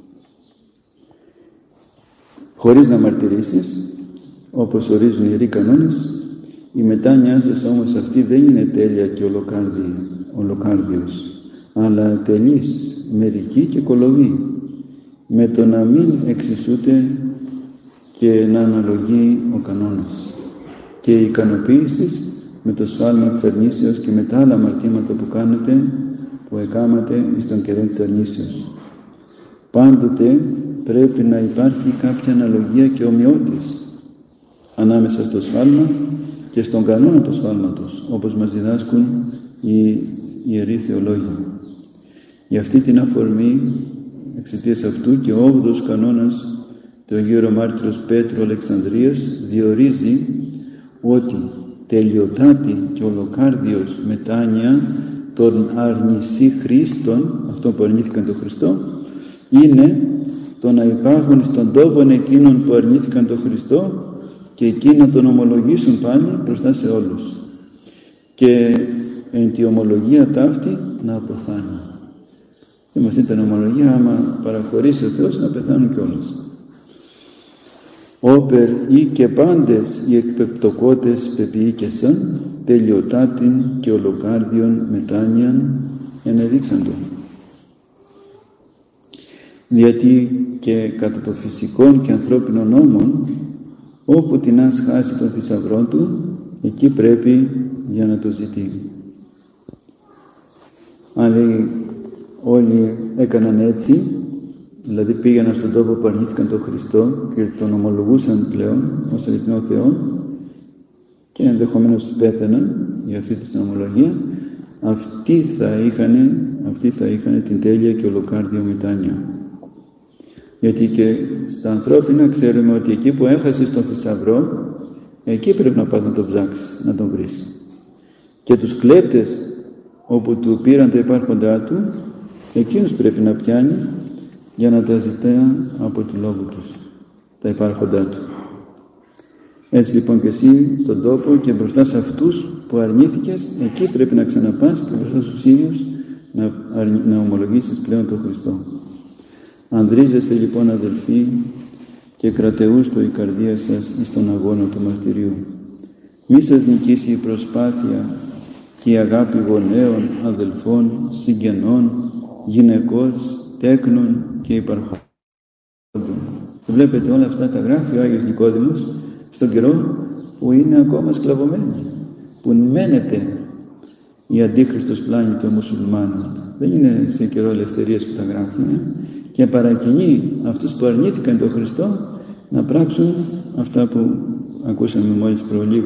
χωρίς να μαρτυρήσεις, όπως ορίζουν οι Ιεροί Κανόνες, η μετάνοιά σας όμως αυτή δεν είναι τέλεια και ολοκάρδιος, αλλά τελής, μερική και κολοβή, με το να μην εξισούται και να αναλογεί ο κανόνας. Και η ικανοποίηση με το σφάλμα της αρνήσεως και με τα άλλα αμαρτήματα που κάνετε, που εκάματε εις τον καιρό της αρνήσεως. Πάντοτε πρέπει να υπάρχει κάποια αναλογία και ομοιότης ανάμεσα στο σφάλμα και στον κανόνα του σφάλματος, όπως μας διδάσκουν οι Ιεροί Θεολόγοι. Για αυτή την αφορμή, εξαιτίας αυτού και ο 8ος κανόνας του Αγίου Ιερομάρτυρος Πέτρου Αλεξανδρίας διορίζει ότι τελειωτάτη και ολοκάρδιος μετάνοια των αρνησί Χρήστων, αυτών που αρνήθηκαν τον Χριστό, είναι το να υπάγουν στον τόπον εκείνων που αρνήθηκαν τον Χριστό και εκείνοι να τον ομολογήσουν πάλι μπροστά σε όλους. Και εν τη ομολογία ταύτη να αποθάνουν. Και με αυτή την ομολογία, άμα παραχωρήσει ο Θεός, να πεθάνουν κιόλας. Όπερ ή και πάντες οι εκπεπτοκότες πεποιήκεσαν, τελειωτάτην και ολοκάρδιον μετάνοιαν ενεδείξαντο. γιατί και κατά το φυσικών και ανθρώπινων νόμων, όπου την ας χάσει τον θησαυρό του, εκεί πρέπει για να το ζητεί. Αν όλοι έκαναν έτσι, δηλαδή πήγαιναν στον τόπο που αρνήθηκαν τον Χριστό και τον ομολογούσαν πλέον ως αληθινό Θεό και ενδεχομένως πέθαναν για αυτή την ομολογία, αυτοί θα είχαν την τέλεια και ολοκάρδια μετάνοια. Γιατί και στα ανθρώπινα ξέρουμε ότι εκεί που έχασες τον θησαυρό, εκεί πρέπει να πας να τον ψάξεις, να τον βρεις. Και τους κλέπτες όπου του πήραν τα υπάρχοντά του, εκείνους πρέπει να πιάνει για να τα ζητά από του λόγου τους, τα υπάρχοντά του. Έτσι λοιπόν και εσύ στον τόπο και μπροστά σε αυτούς που αρνήθηκες, εκεί πρέπει να ξαναπάς και μπροστά στους ίδιους να ομολογήσεις πλέον τον Χριστό. Ανδρίζεστε λοιπόν αδελφοί και κρατεούστο η καρδία σας εις τον αγώνα του μαρτυρίου. Μη σας νικήσει η προσπάθεια και η αγάπη γονέων, αδελφών, συγγενών, γυναικός, τέκνων και υπαρχόντων. Βλέπετε όλα αυτά τα γράφει ο Άγιος Νικόδημος στον καιρό που είναι ακόμα σκλαβωμένοι, που μένεται η αντίχριστος πλάνη των μουσουλμάνων. Δεν είναι σε καιρό ελευθερίας που τα γράφει, και παρακινεί αυτούς που αρνήθηκαν τον Χριστό να πράξουν αυτά που ακούσαμε μόλις προλίγου.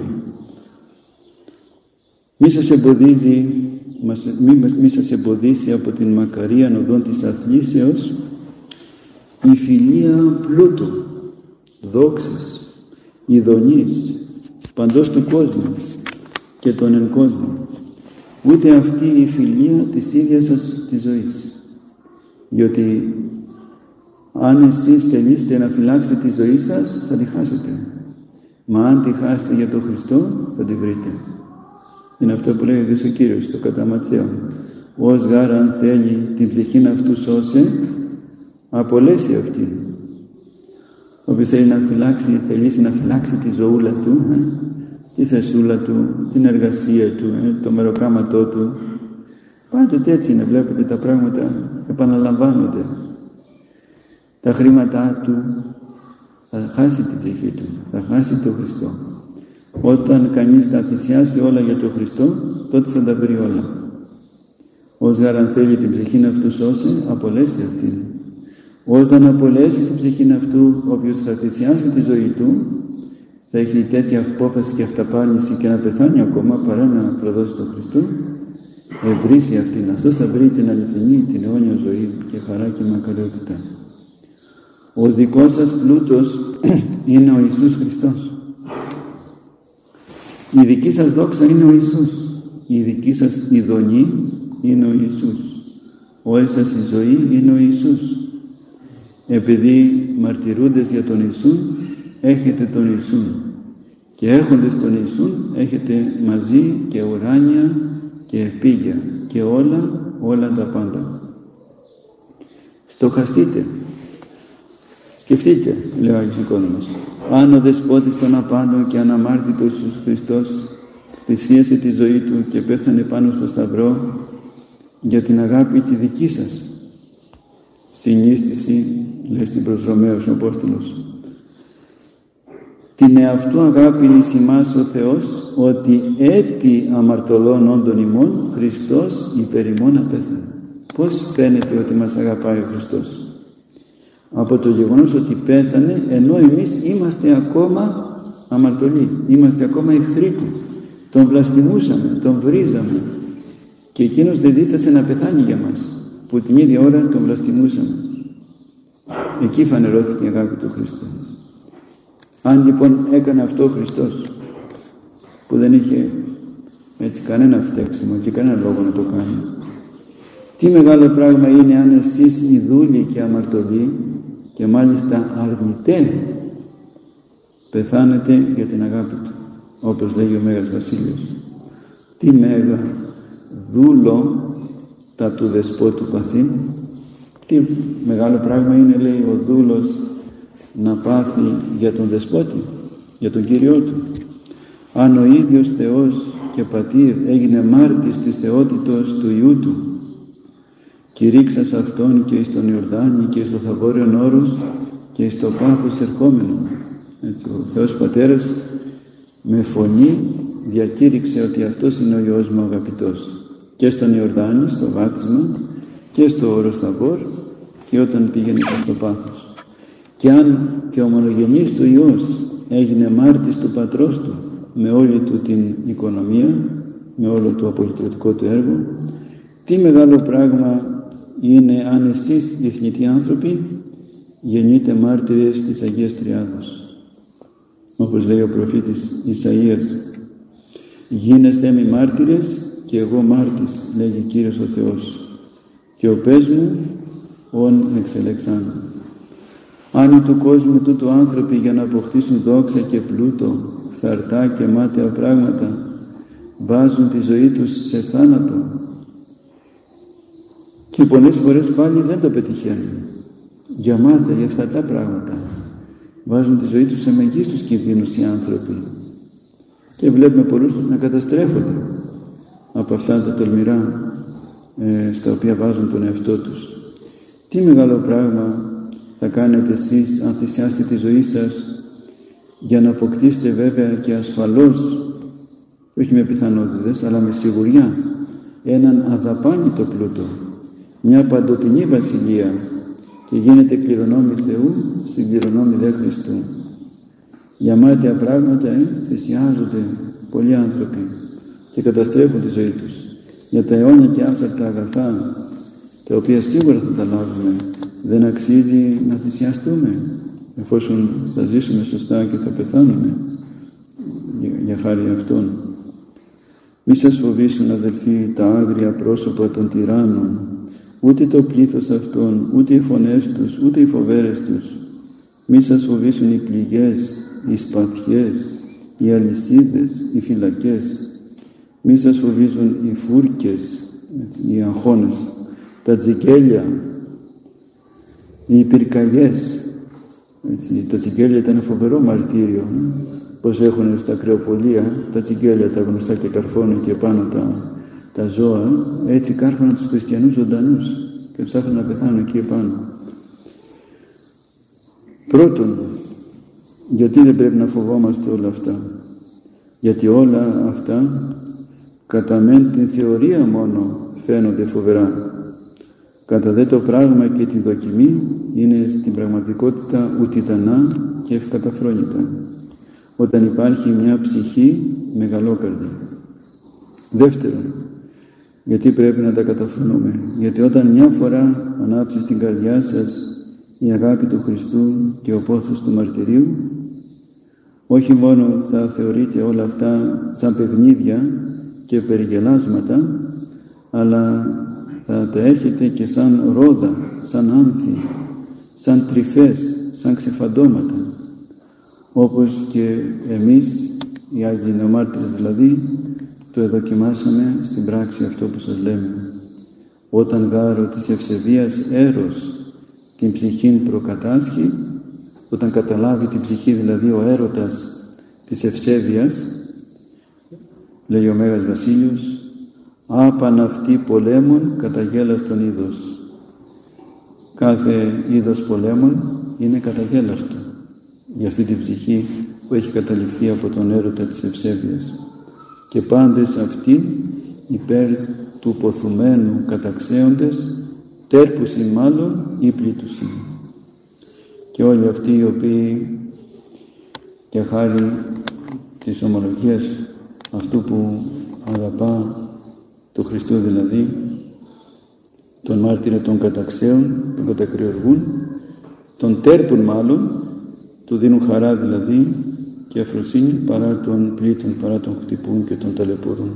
Μη σας εμποδίσει από την μακαρίαν οδόν της αθλήσεως η φιλία πλούτου, δόξης, ειδονής, παντός του κόσμου και των εν κόσμου, ούτε αυτή η φιλία της ίδιας σας της ζωής. Διότι αν εσείς θελήσετε να φυλάξετε τη ζωή σας, θα τη χάσετε. Μα αν τη χάσετε για τον Χριστό, θα τη βρείτε. Είναι αυτό που λέει ο Διος ο Κύριος στο κατά Ματθαίο. Ως γάρα αν θέλει την ψυχήν αυτού σώσε, απολέσει αυτήν. Όποιος θελήσει να φυλάξει τη ζωούλα του, τη θεσούλα του, την εργασία του, το μεροκάματό του. Πάντοτε έτσι είναι, βλέπετε τα πράγματα επαναλαμβάνονται. Τα χρήματά του θα χάσει την ψυχή του, θα χάσει τον Χριστό. Όταν κανείς τα θυσιάσει όλα για τον Χριστό, τότε θα τα βρει όλα. Ως γάραν θέλει την ψυχήν αυτού σώσει, απολέσει αυτήν. Ως δεν απολέσει την ψυχήν αυτού, όποιος θα θυσιάσει τη ζωή του, θα έχει τέτοια απόφαση και αυταπάρνηση και να πεθάνει ακόμα παρά να προδώσει τον Χριστό, ευρύσει αυτήν. Αυτός θα βρει την αληθινή, την αιώνια ζωή και χαρά και μακαριότητα. Ο δικός σας πλούτος είναι ο Ιησούς Χριστός. Η δική σας δόξα είναι ο Ιησούς. Η δική σας ειδονή είναι ο Ιησούς. Όλη σας η ζωή είναι ο Ιησούς. Επειδή μαρτυρούντες για τον Ιησούν, έχετε τον Ιησούν. Και έχοντες τον Ιησούν, έχετε μαζί και ουράνια και επίγεια και όλα τα πάντα. Στοχαστείτε. Σκεφτείτε, λέει ο Άγιος Νικόδημος, αν ο Δεσπότης των απάντων και αναμάρτητος Ιησούς Χριστός θυσίασε τη ζωή του και πέθανε πάνω στο σταυρό για την αγάπη τη δική σας. Συνίστηση, λέει στην προς Ρωμαίους ο Απόστολος. Την εαυτού αγάπη εις ημάς ο Θεός, ότι έτη αμαρτωλών όντων ημών Χριστός υπέρ ημών απέθανε. Πώς φαίνεται ότι μας αγαπάει ο Χριστός? Από το γεγονός ότι πέθανε, ενώ εμείς είμαστε ακόμα αμαρτωλοί, είμαστε ακόμα εχθροί του. Τον βλαστημούσαμε, τον βρίζαμε και εκείνος δεν δίστασε να πεθάνει για μας, που την ίδια ώρα τον βλαστημούσαμε. Εκεί φανερώθηκε η αγάπη του Χριστού. Αν λοιπόν έκανε αυτό ο Χριστός, που δεν είχε έτσι κανένα φταίξιμο και κανένα λόγο να το κάνει, τι μεγάλο πράγμα είναι αν εσείς οι δούλοι και αμαρτωλοί και μάλιστα αρνητέ πεθάνετε για την αγάπη του, όπως λέγει ο Μέγας Βασίλειος. Τι μέγα δούλο τα του Δεσπότου παθήν. Τι μεγάλο πράγμα είναι, λέει, ο δούλος να πάθει για τον Δεσπότη, για τον Κύριό του. Αν ο ίδιος Θεός και Πατήρ έγινε μάρτης της θεότητος του Υιού του, κηρύξας αυτόν και εις τον Ιορδάνη και εις το Θαβόριον όρος και εις το πάθος ερχόμενο. Έτσι, ο Θεός Πατέρας με φωνή διακήρυξε ότι αυτός είναι ο Υιός μου αγαπητός, και στον Ιορδάνη, στο βάπτισμα, και στο όρος Θαβόρ, και όταν πήγαινε και στο πάθος. Και αν και ο μονογενής του Υιός έγινε μάρτης του Πατρός του με όλη του την οικονομία, με όλο το απολυτρωτικό του έργο, τι μεγάλο πράγμα είναι αν εσείς οι θνητοί άνθρωποι γεννείτε μάρτυρες της Αγίας Τριάδος. Όπως λέει ο προφήτης Ισαΐας, γίνεστε μη μάρτυρες και εγώ μάρτης, λέγει Κύριος ο Θεός, και ο πες μου όν εξελεξάν. Αν του κόσμου τούτου άνθρωποι για να αποκτήσουν δόξα και πλούτο, φθαρτά και μάταια πράγματα, βάζουν τη ζωή τους σε θάνατο, και πολλές φορές πάλι δεν το πετυχαίνουν, για μάταια, για φθαρτά πράγματα, βάζουν τη ζωή τους σε μεγίστους κινδύνους οι άνθρωποι, και βλέπουμε πολλούς να καταστρέφονται από αυτά τα τολμηρά στα οποία βάζουν τον εαυτό τους. Τι μεγάλο πράγμα θα κάνετε εσείς αν θυσιάσετε τη ζωή σας για να αποκτήσετε βέβαια και ασφαλώς, όχι με πιθανότητες αλλά με σιγουριά, έναν αδαπάνητο πλούτο, μια παντοτινή βασιλεία, και γίνετε κληρονόμοι Θεού, συγκληρονόμοι δε Χριστού. Για μάταια πράγματα θυσιάζονται πολλοί άνθρωποι και καταστρέφουν τη ζωή τους για τα αιώνια και άφθαρτα αγαθά, τα οποία σίγουρα θα τα λάβουμε. Δεν αξίζει να θυσιαστούμε, εφόσον θα ζήσουμε σωστά και θα πεθάνουμε για χάρη αυτών. Μη σας φοβήσουν, αδελφοί, τα άγρια πρόσωπα των τυράννων, ούτε το πλήθος αυτών, ούτε οι φωνές τους, ούτε οι φοβέρες τους. Μη σας φοβήσουν οι πληγές, οι σπαθιές, οι αλυσίδες, οι φυλακές. Μη σας φοβίζουν οι φούρκες, οι αγχώνες, τα τζικέλια, οι πυρκαγιές. Τα τζικέλια ήταν φοβερό μαρτύριο, πως έχουν στα κρεοπολία τα τζικέλια τα γνωστά και καρφώνουν και πάνω τα ζώα, έτσι κάρφωναν τους χριστιανούς ζωντανούς και ψάχνουν να πεθάνουν εκεί επάνω. Πρώτον, γιατί δεν πρέπει να φοβόμαστε όλα αυτά? Γιατί όλα αυτά κατά μεν την θεωρία μόνο φαίνονται φοβερά, κατά δε το πράγμα και τη δοκιμή είναι στην πραγματικότητα ουτιτανά και ευκαταφρόνητα, όταν υπάρχει μια ψυχή μεγαλόκαρδη. Δεύτερον, γιατί πρέπει να τα καταφρονούμε? Γιατί όταν μια φορά ανάψει στην καρδιά σας η αγάπη του Χριστού και ο πόθος του μαρτυρίου, όχι μόνο θα θεωρείτε όλα αυτά σαν παιχνίδια και περιγελάσματα, αλλά θα τα έχετε και σαν ρόδα, σαν άνθη, σαν τρυφές, σαν ξεφαντώματα, όπως και εμείς οι Άγιοι Νεομάρτυρες δηλαδή το εδοκιμάσαμε στην πράξη αυτό που σας λέμε. Όταν γάρο της ευσεβίας έρος την ψυχήν προκατάσχει, όταν καταλάβει την ψυχή δηλαδή ο έρωτας της ευσέβειας, λέει ο Μέγας Βασίλειος, άπαν αυτή πολέμων καταγέλαστον είδος. Κάθε είδος πολέμων είναι καταγέλαστο για αυτή την ψυχή που έχει καταληφθεί από τον έρωτα της ευσέβειας. Και πάντες αυτοί υπέρ του ποθουμένου καταξέοντες, τέρπουσιν μάλλον ή πλήτουσιν. Και όλοι αυτοί οι οποίοι για χάρη της ομολογίας αυτού που αγαπά του Χριστού δηλαδή, τον μάρτυρα των καταξέων, τον κατακριοργούν, τον τέρπουν μάλλον, του δίνουν χαρά δηλαδή και αφροσύνη παρά τον πλήττουν, παρά τον χτυπούν και τον ταλαιπωρούν.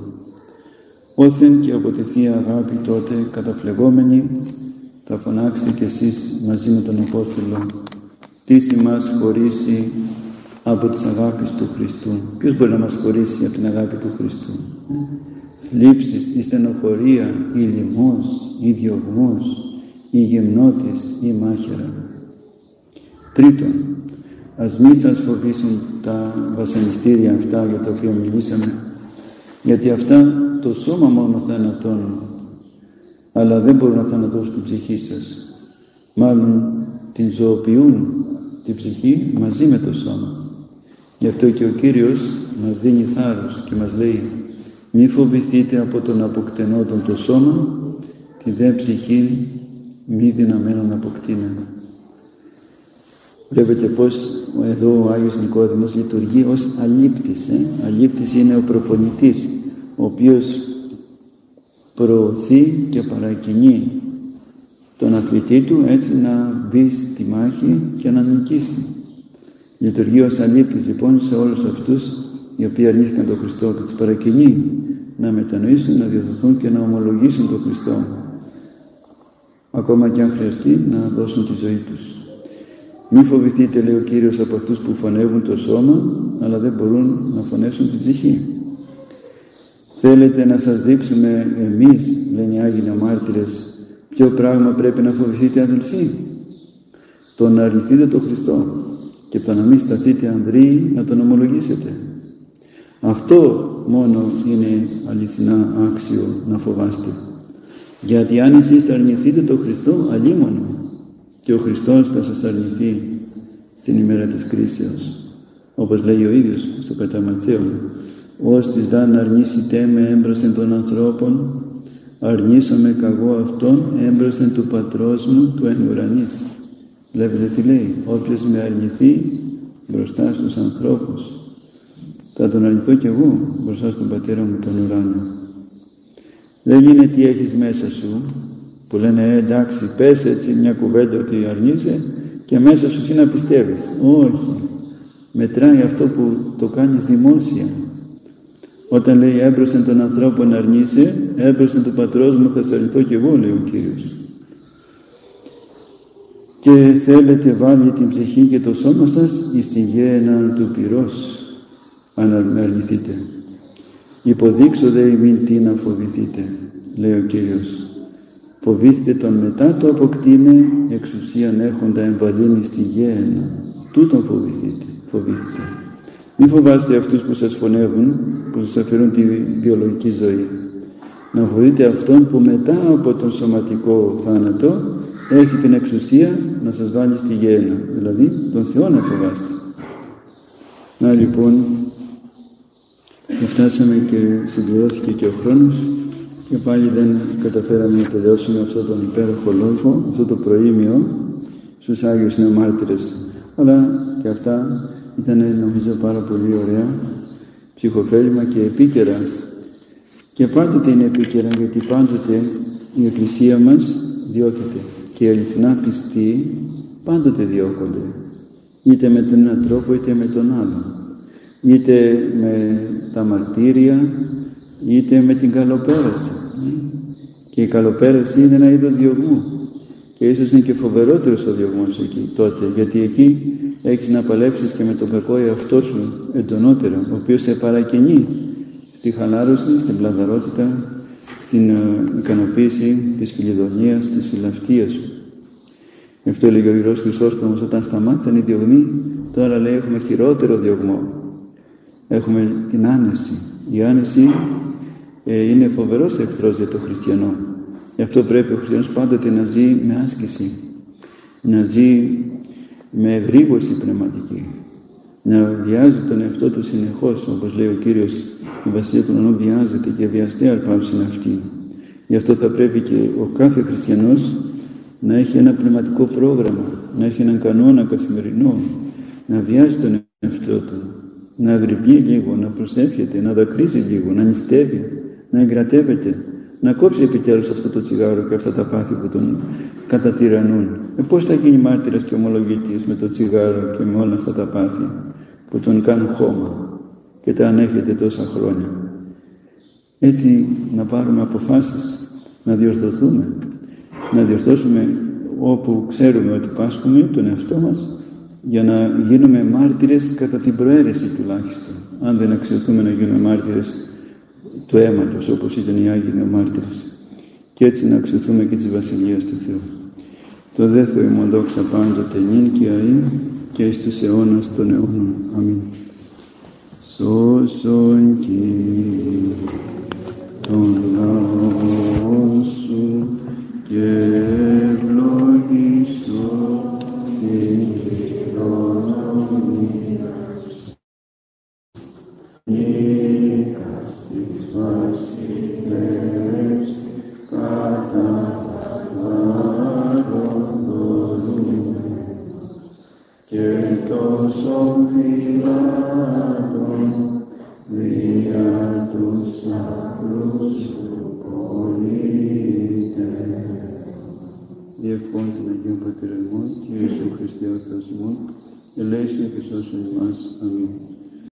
Όθεν και από τη Θεία Αγάπη τότε καταφλεγόμενοι θα φωνάξετε κι εσείς μαζί με τον Απόστολο, τι μας χωρίσει από τις αγάπης του Χριστού? Ποιος μπορεί να μας χωρίσει από την αγάπη του Χριστού? Θλίψεις, η στενοχωρία, η λιμός, η διωγμός, η γυμνότης, η μάχαιρα. Τρίτον, ας μη σας φοβήσουν τα βασανιστήρια αυτά για τα οποία μιλήσαμε, γιατί αυτά το σώμα μόνο θανατώνουν. αλλά δεν μπορούν να θανατώσουν την ψυχή σας. Μάλλον την ζωοποιούν την ψυχή μαζί με το σώμα. Γι' αυτό και ο Κύριος μας δίνει θάρρος και μας λέει: μη φοβηθείτε από τον αποκτενόντων το σώμα, τη δε ψυχή μη δυναμένων αποκτήνε. Βλέπετε πως εδώ ο Άγιος Νικόδημος λειτουργεί ως αλήπτης. Αλήπτης είναι ο προπονητής, ο οποίος προωθεί και παρακινεί τον αθλητή του έτσι να μπει στη μάχη και να νικήσει. Λειτουργεί ως αλήπτης λοιπόν σε όλους αυτούς οι οποίοι αρνήθηκαν τον Χριστό και τους παρακινεί να μετανοήσουν, να διορθωθούν και να ομολογήσουν τον Χριστό, ακόμα και αν χρειαστεί να δώσουν τη ζωή τους. Μη φοβηθείτε, λέει ο Κύριος, από αυτούς που φωνεύουν το σώμα, αλλά δεν μπορούν να φωνέσουν την ψυχή. Θέλετε να σας δείξουμε εμείς, λένε οι Άγιοι Μάρτυρες, ποιο πράγμα πρέπει να φοβηθείτε, αδελφοί? Το να αρνηθείτε τον Χριστό και το να μην σταθείτε ανδρείοι να τον ομολογήσετε. Αυτό μόνο είναι αληθινά άξιο να φοβάστε. Γιατί αν εσείς αρνηθείτε τον Χριστό, αλίμονο, και ο Χριστός θα σας αρνηθεί στην ημέρα της κρίσεως. Όπως λέει ο ίδιος στο κατά Ματθαίο: «Ως της δαν αρνήσετε με έμπροσθεν των ανθρώπων, αρνήσομαι καγώ αυτόν έμπροσθεν του Πατρός μου του εν ουρανής». Βλέπετε τι λέει: όποιος με αρνηθεί μπροστά στους ανθρώπους, θα τον αρνηθώ κι εγώ μπροστά στον Πατέρα μου τον ουράνο. Δεν είναι τι έχεις μέσα σου, που λένε εντάξει πες έτσι μια κουβέντα ότι αρνείσαι και μέσα σου εσύ να πιστεύεις. Όχι, μετράει αυτό που το κάνεις δημόσια. Όταν λέει έμπροσθεν των ανθρώπων αρνείσαι, έμπροσθεν του Πατρός μου θα σε αρνηθώ κι εγώ, λέει ο Κύριος. Και θέλετε βάλει την ψυχή και το σώμα σας εις τη γέννα του πυρός, αν με αρνηθείτε. Υποδείξω δε ημίν τι να φοβηθείτε, λέει ο Κύριος. Φοβήστε τον μετά το αποκτήνε εξουσίαν έχοντα εμβαλύνει στη γέννα. Τούτον φοβηθείτε. Μη φοβάστε αυτούς που σας φωνεύουν, που σας αφαιρούν τη βιολογική ζωή. Να φοβείτε αυτόν που μετά από τον σωματικό θάνατο έχει την εξουσία να σας βάλει στη γέννα. Δηλαδή τον Θεό να φοβάστε. Να λοιπόν, φτάσαμε και συμπληρώθηκε και ο χρόνος και πάλι δεν καταφέραμε να τελειώσουμε αυτόν τον υπέροχο λόγο, αυτό το προήμιο στους Άγιους Νεομάρτυρες. Αλλά και αυτά ήταν νομίζω πάρα πολύ ωραία, ψυχοφέλημα και επίκαιρα. Και πάντοτε είναι επίκαιρα, γιατί πάντοτε η Εκκλησία μας διώκεται και οι αληθινά πιστοί πάντοτε διώκονται, είτε με τον έναν τρόπο είτε με τον άλλον, είτε με τα μαρτύρια είτε με την καλοπέραση. Και η καλοπέραση είναι ένα είδος διωγμού και ίσως είναι και φοβερότερος ο διωγμός εκεί τότε, γιατί εκεί έχεις να παλέψεις και με τον κακό εαυτό σου εντονότερα, ο οποίος σε παρακινεί στη χαλάρωση, στην πλαδαρότητα, στην ικανοποίηση της φιλιδονίας, της φιλαυτίας σου. Γι' αυτό έλεγε ο Ιερός Χρυσόστομος, όταν σταμάτησαν οι διωγμοί, τώρα λέει έχουμε χειρότερο διωγμό. Έχουμε την άνεση. Η άνεση είναι φοβερός εχθρός για τον χριστιανό. Γι' αυτό πρέπει ο χριστιανός πάντοτε να ζει με άσκηση, να ζει με εγρήγορση πνευματική, να βιάζει τον εαυτό του συνεχώς, όπως λέει ο Κύριος, η Βασιλεία των Ουρανών βιάζεται και βιαστεί αρπάψην αυτή. Γι' αυτό θα πρέπει και ο κάθε χριστιανός να έχει ένα πνευματικό πρόγραμμα, να έχει έναν κανόνα καθημερινό, να βιάζει τον εαυτό του, να αγρυπνεί λίγο, να προσεύχεται, να δακρύζει λίγο, να νηστεύει, να εγκρατεύεται, να κόψει επιτέλους αυτό το τσιγάρο και αυτά τα πάθη που τον κατατυραννούν. Πώς θα γίνει μάρτυρας και ομολογητής με το τσιγάρο και με όλα αυτά τα πάθη που τον κάνουν χώμα και τα ανέχεται τόσα χρόνια? Έτσι να πάρουμε αποφάσεις, να διορθωθούμε, να διορθώσουμε όπου ξέρουμε ότι πάσχουμε τον εαυτό μας, για να γίνουμε μάρτυρες κατά την προαίρεση τουλάχιστον, αν δεν αξιωθούμε να γίνουμε μάρτυρες του αίματος όπως ήταν οι Άγιοι Νεομάρτυρες, και έτσι να αξιωθούμε και της Βασιλείας του Θεού. Το δε Θεό ημών δόξα πάντοτε νυν και αεί και εις τους αιώνας των αιώνων. Αμήν. Σώσον Κύριε τον λαό σου Διευκόν την Αγίον Πατέρα ημών, Κύριε Ιησού Χριστέ ο Θεός ημών, ελέησον και σώσον ημάς. Αμήν.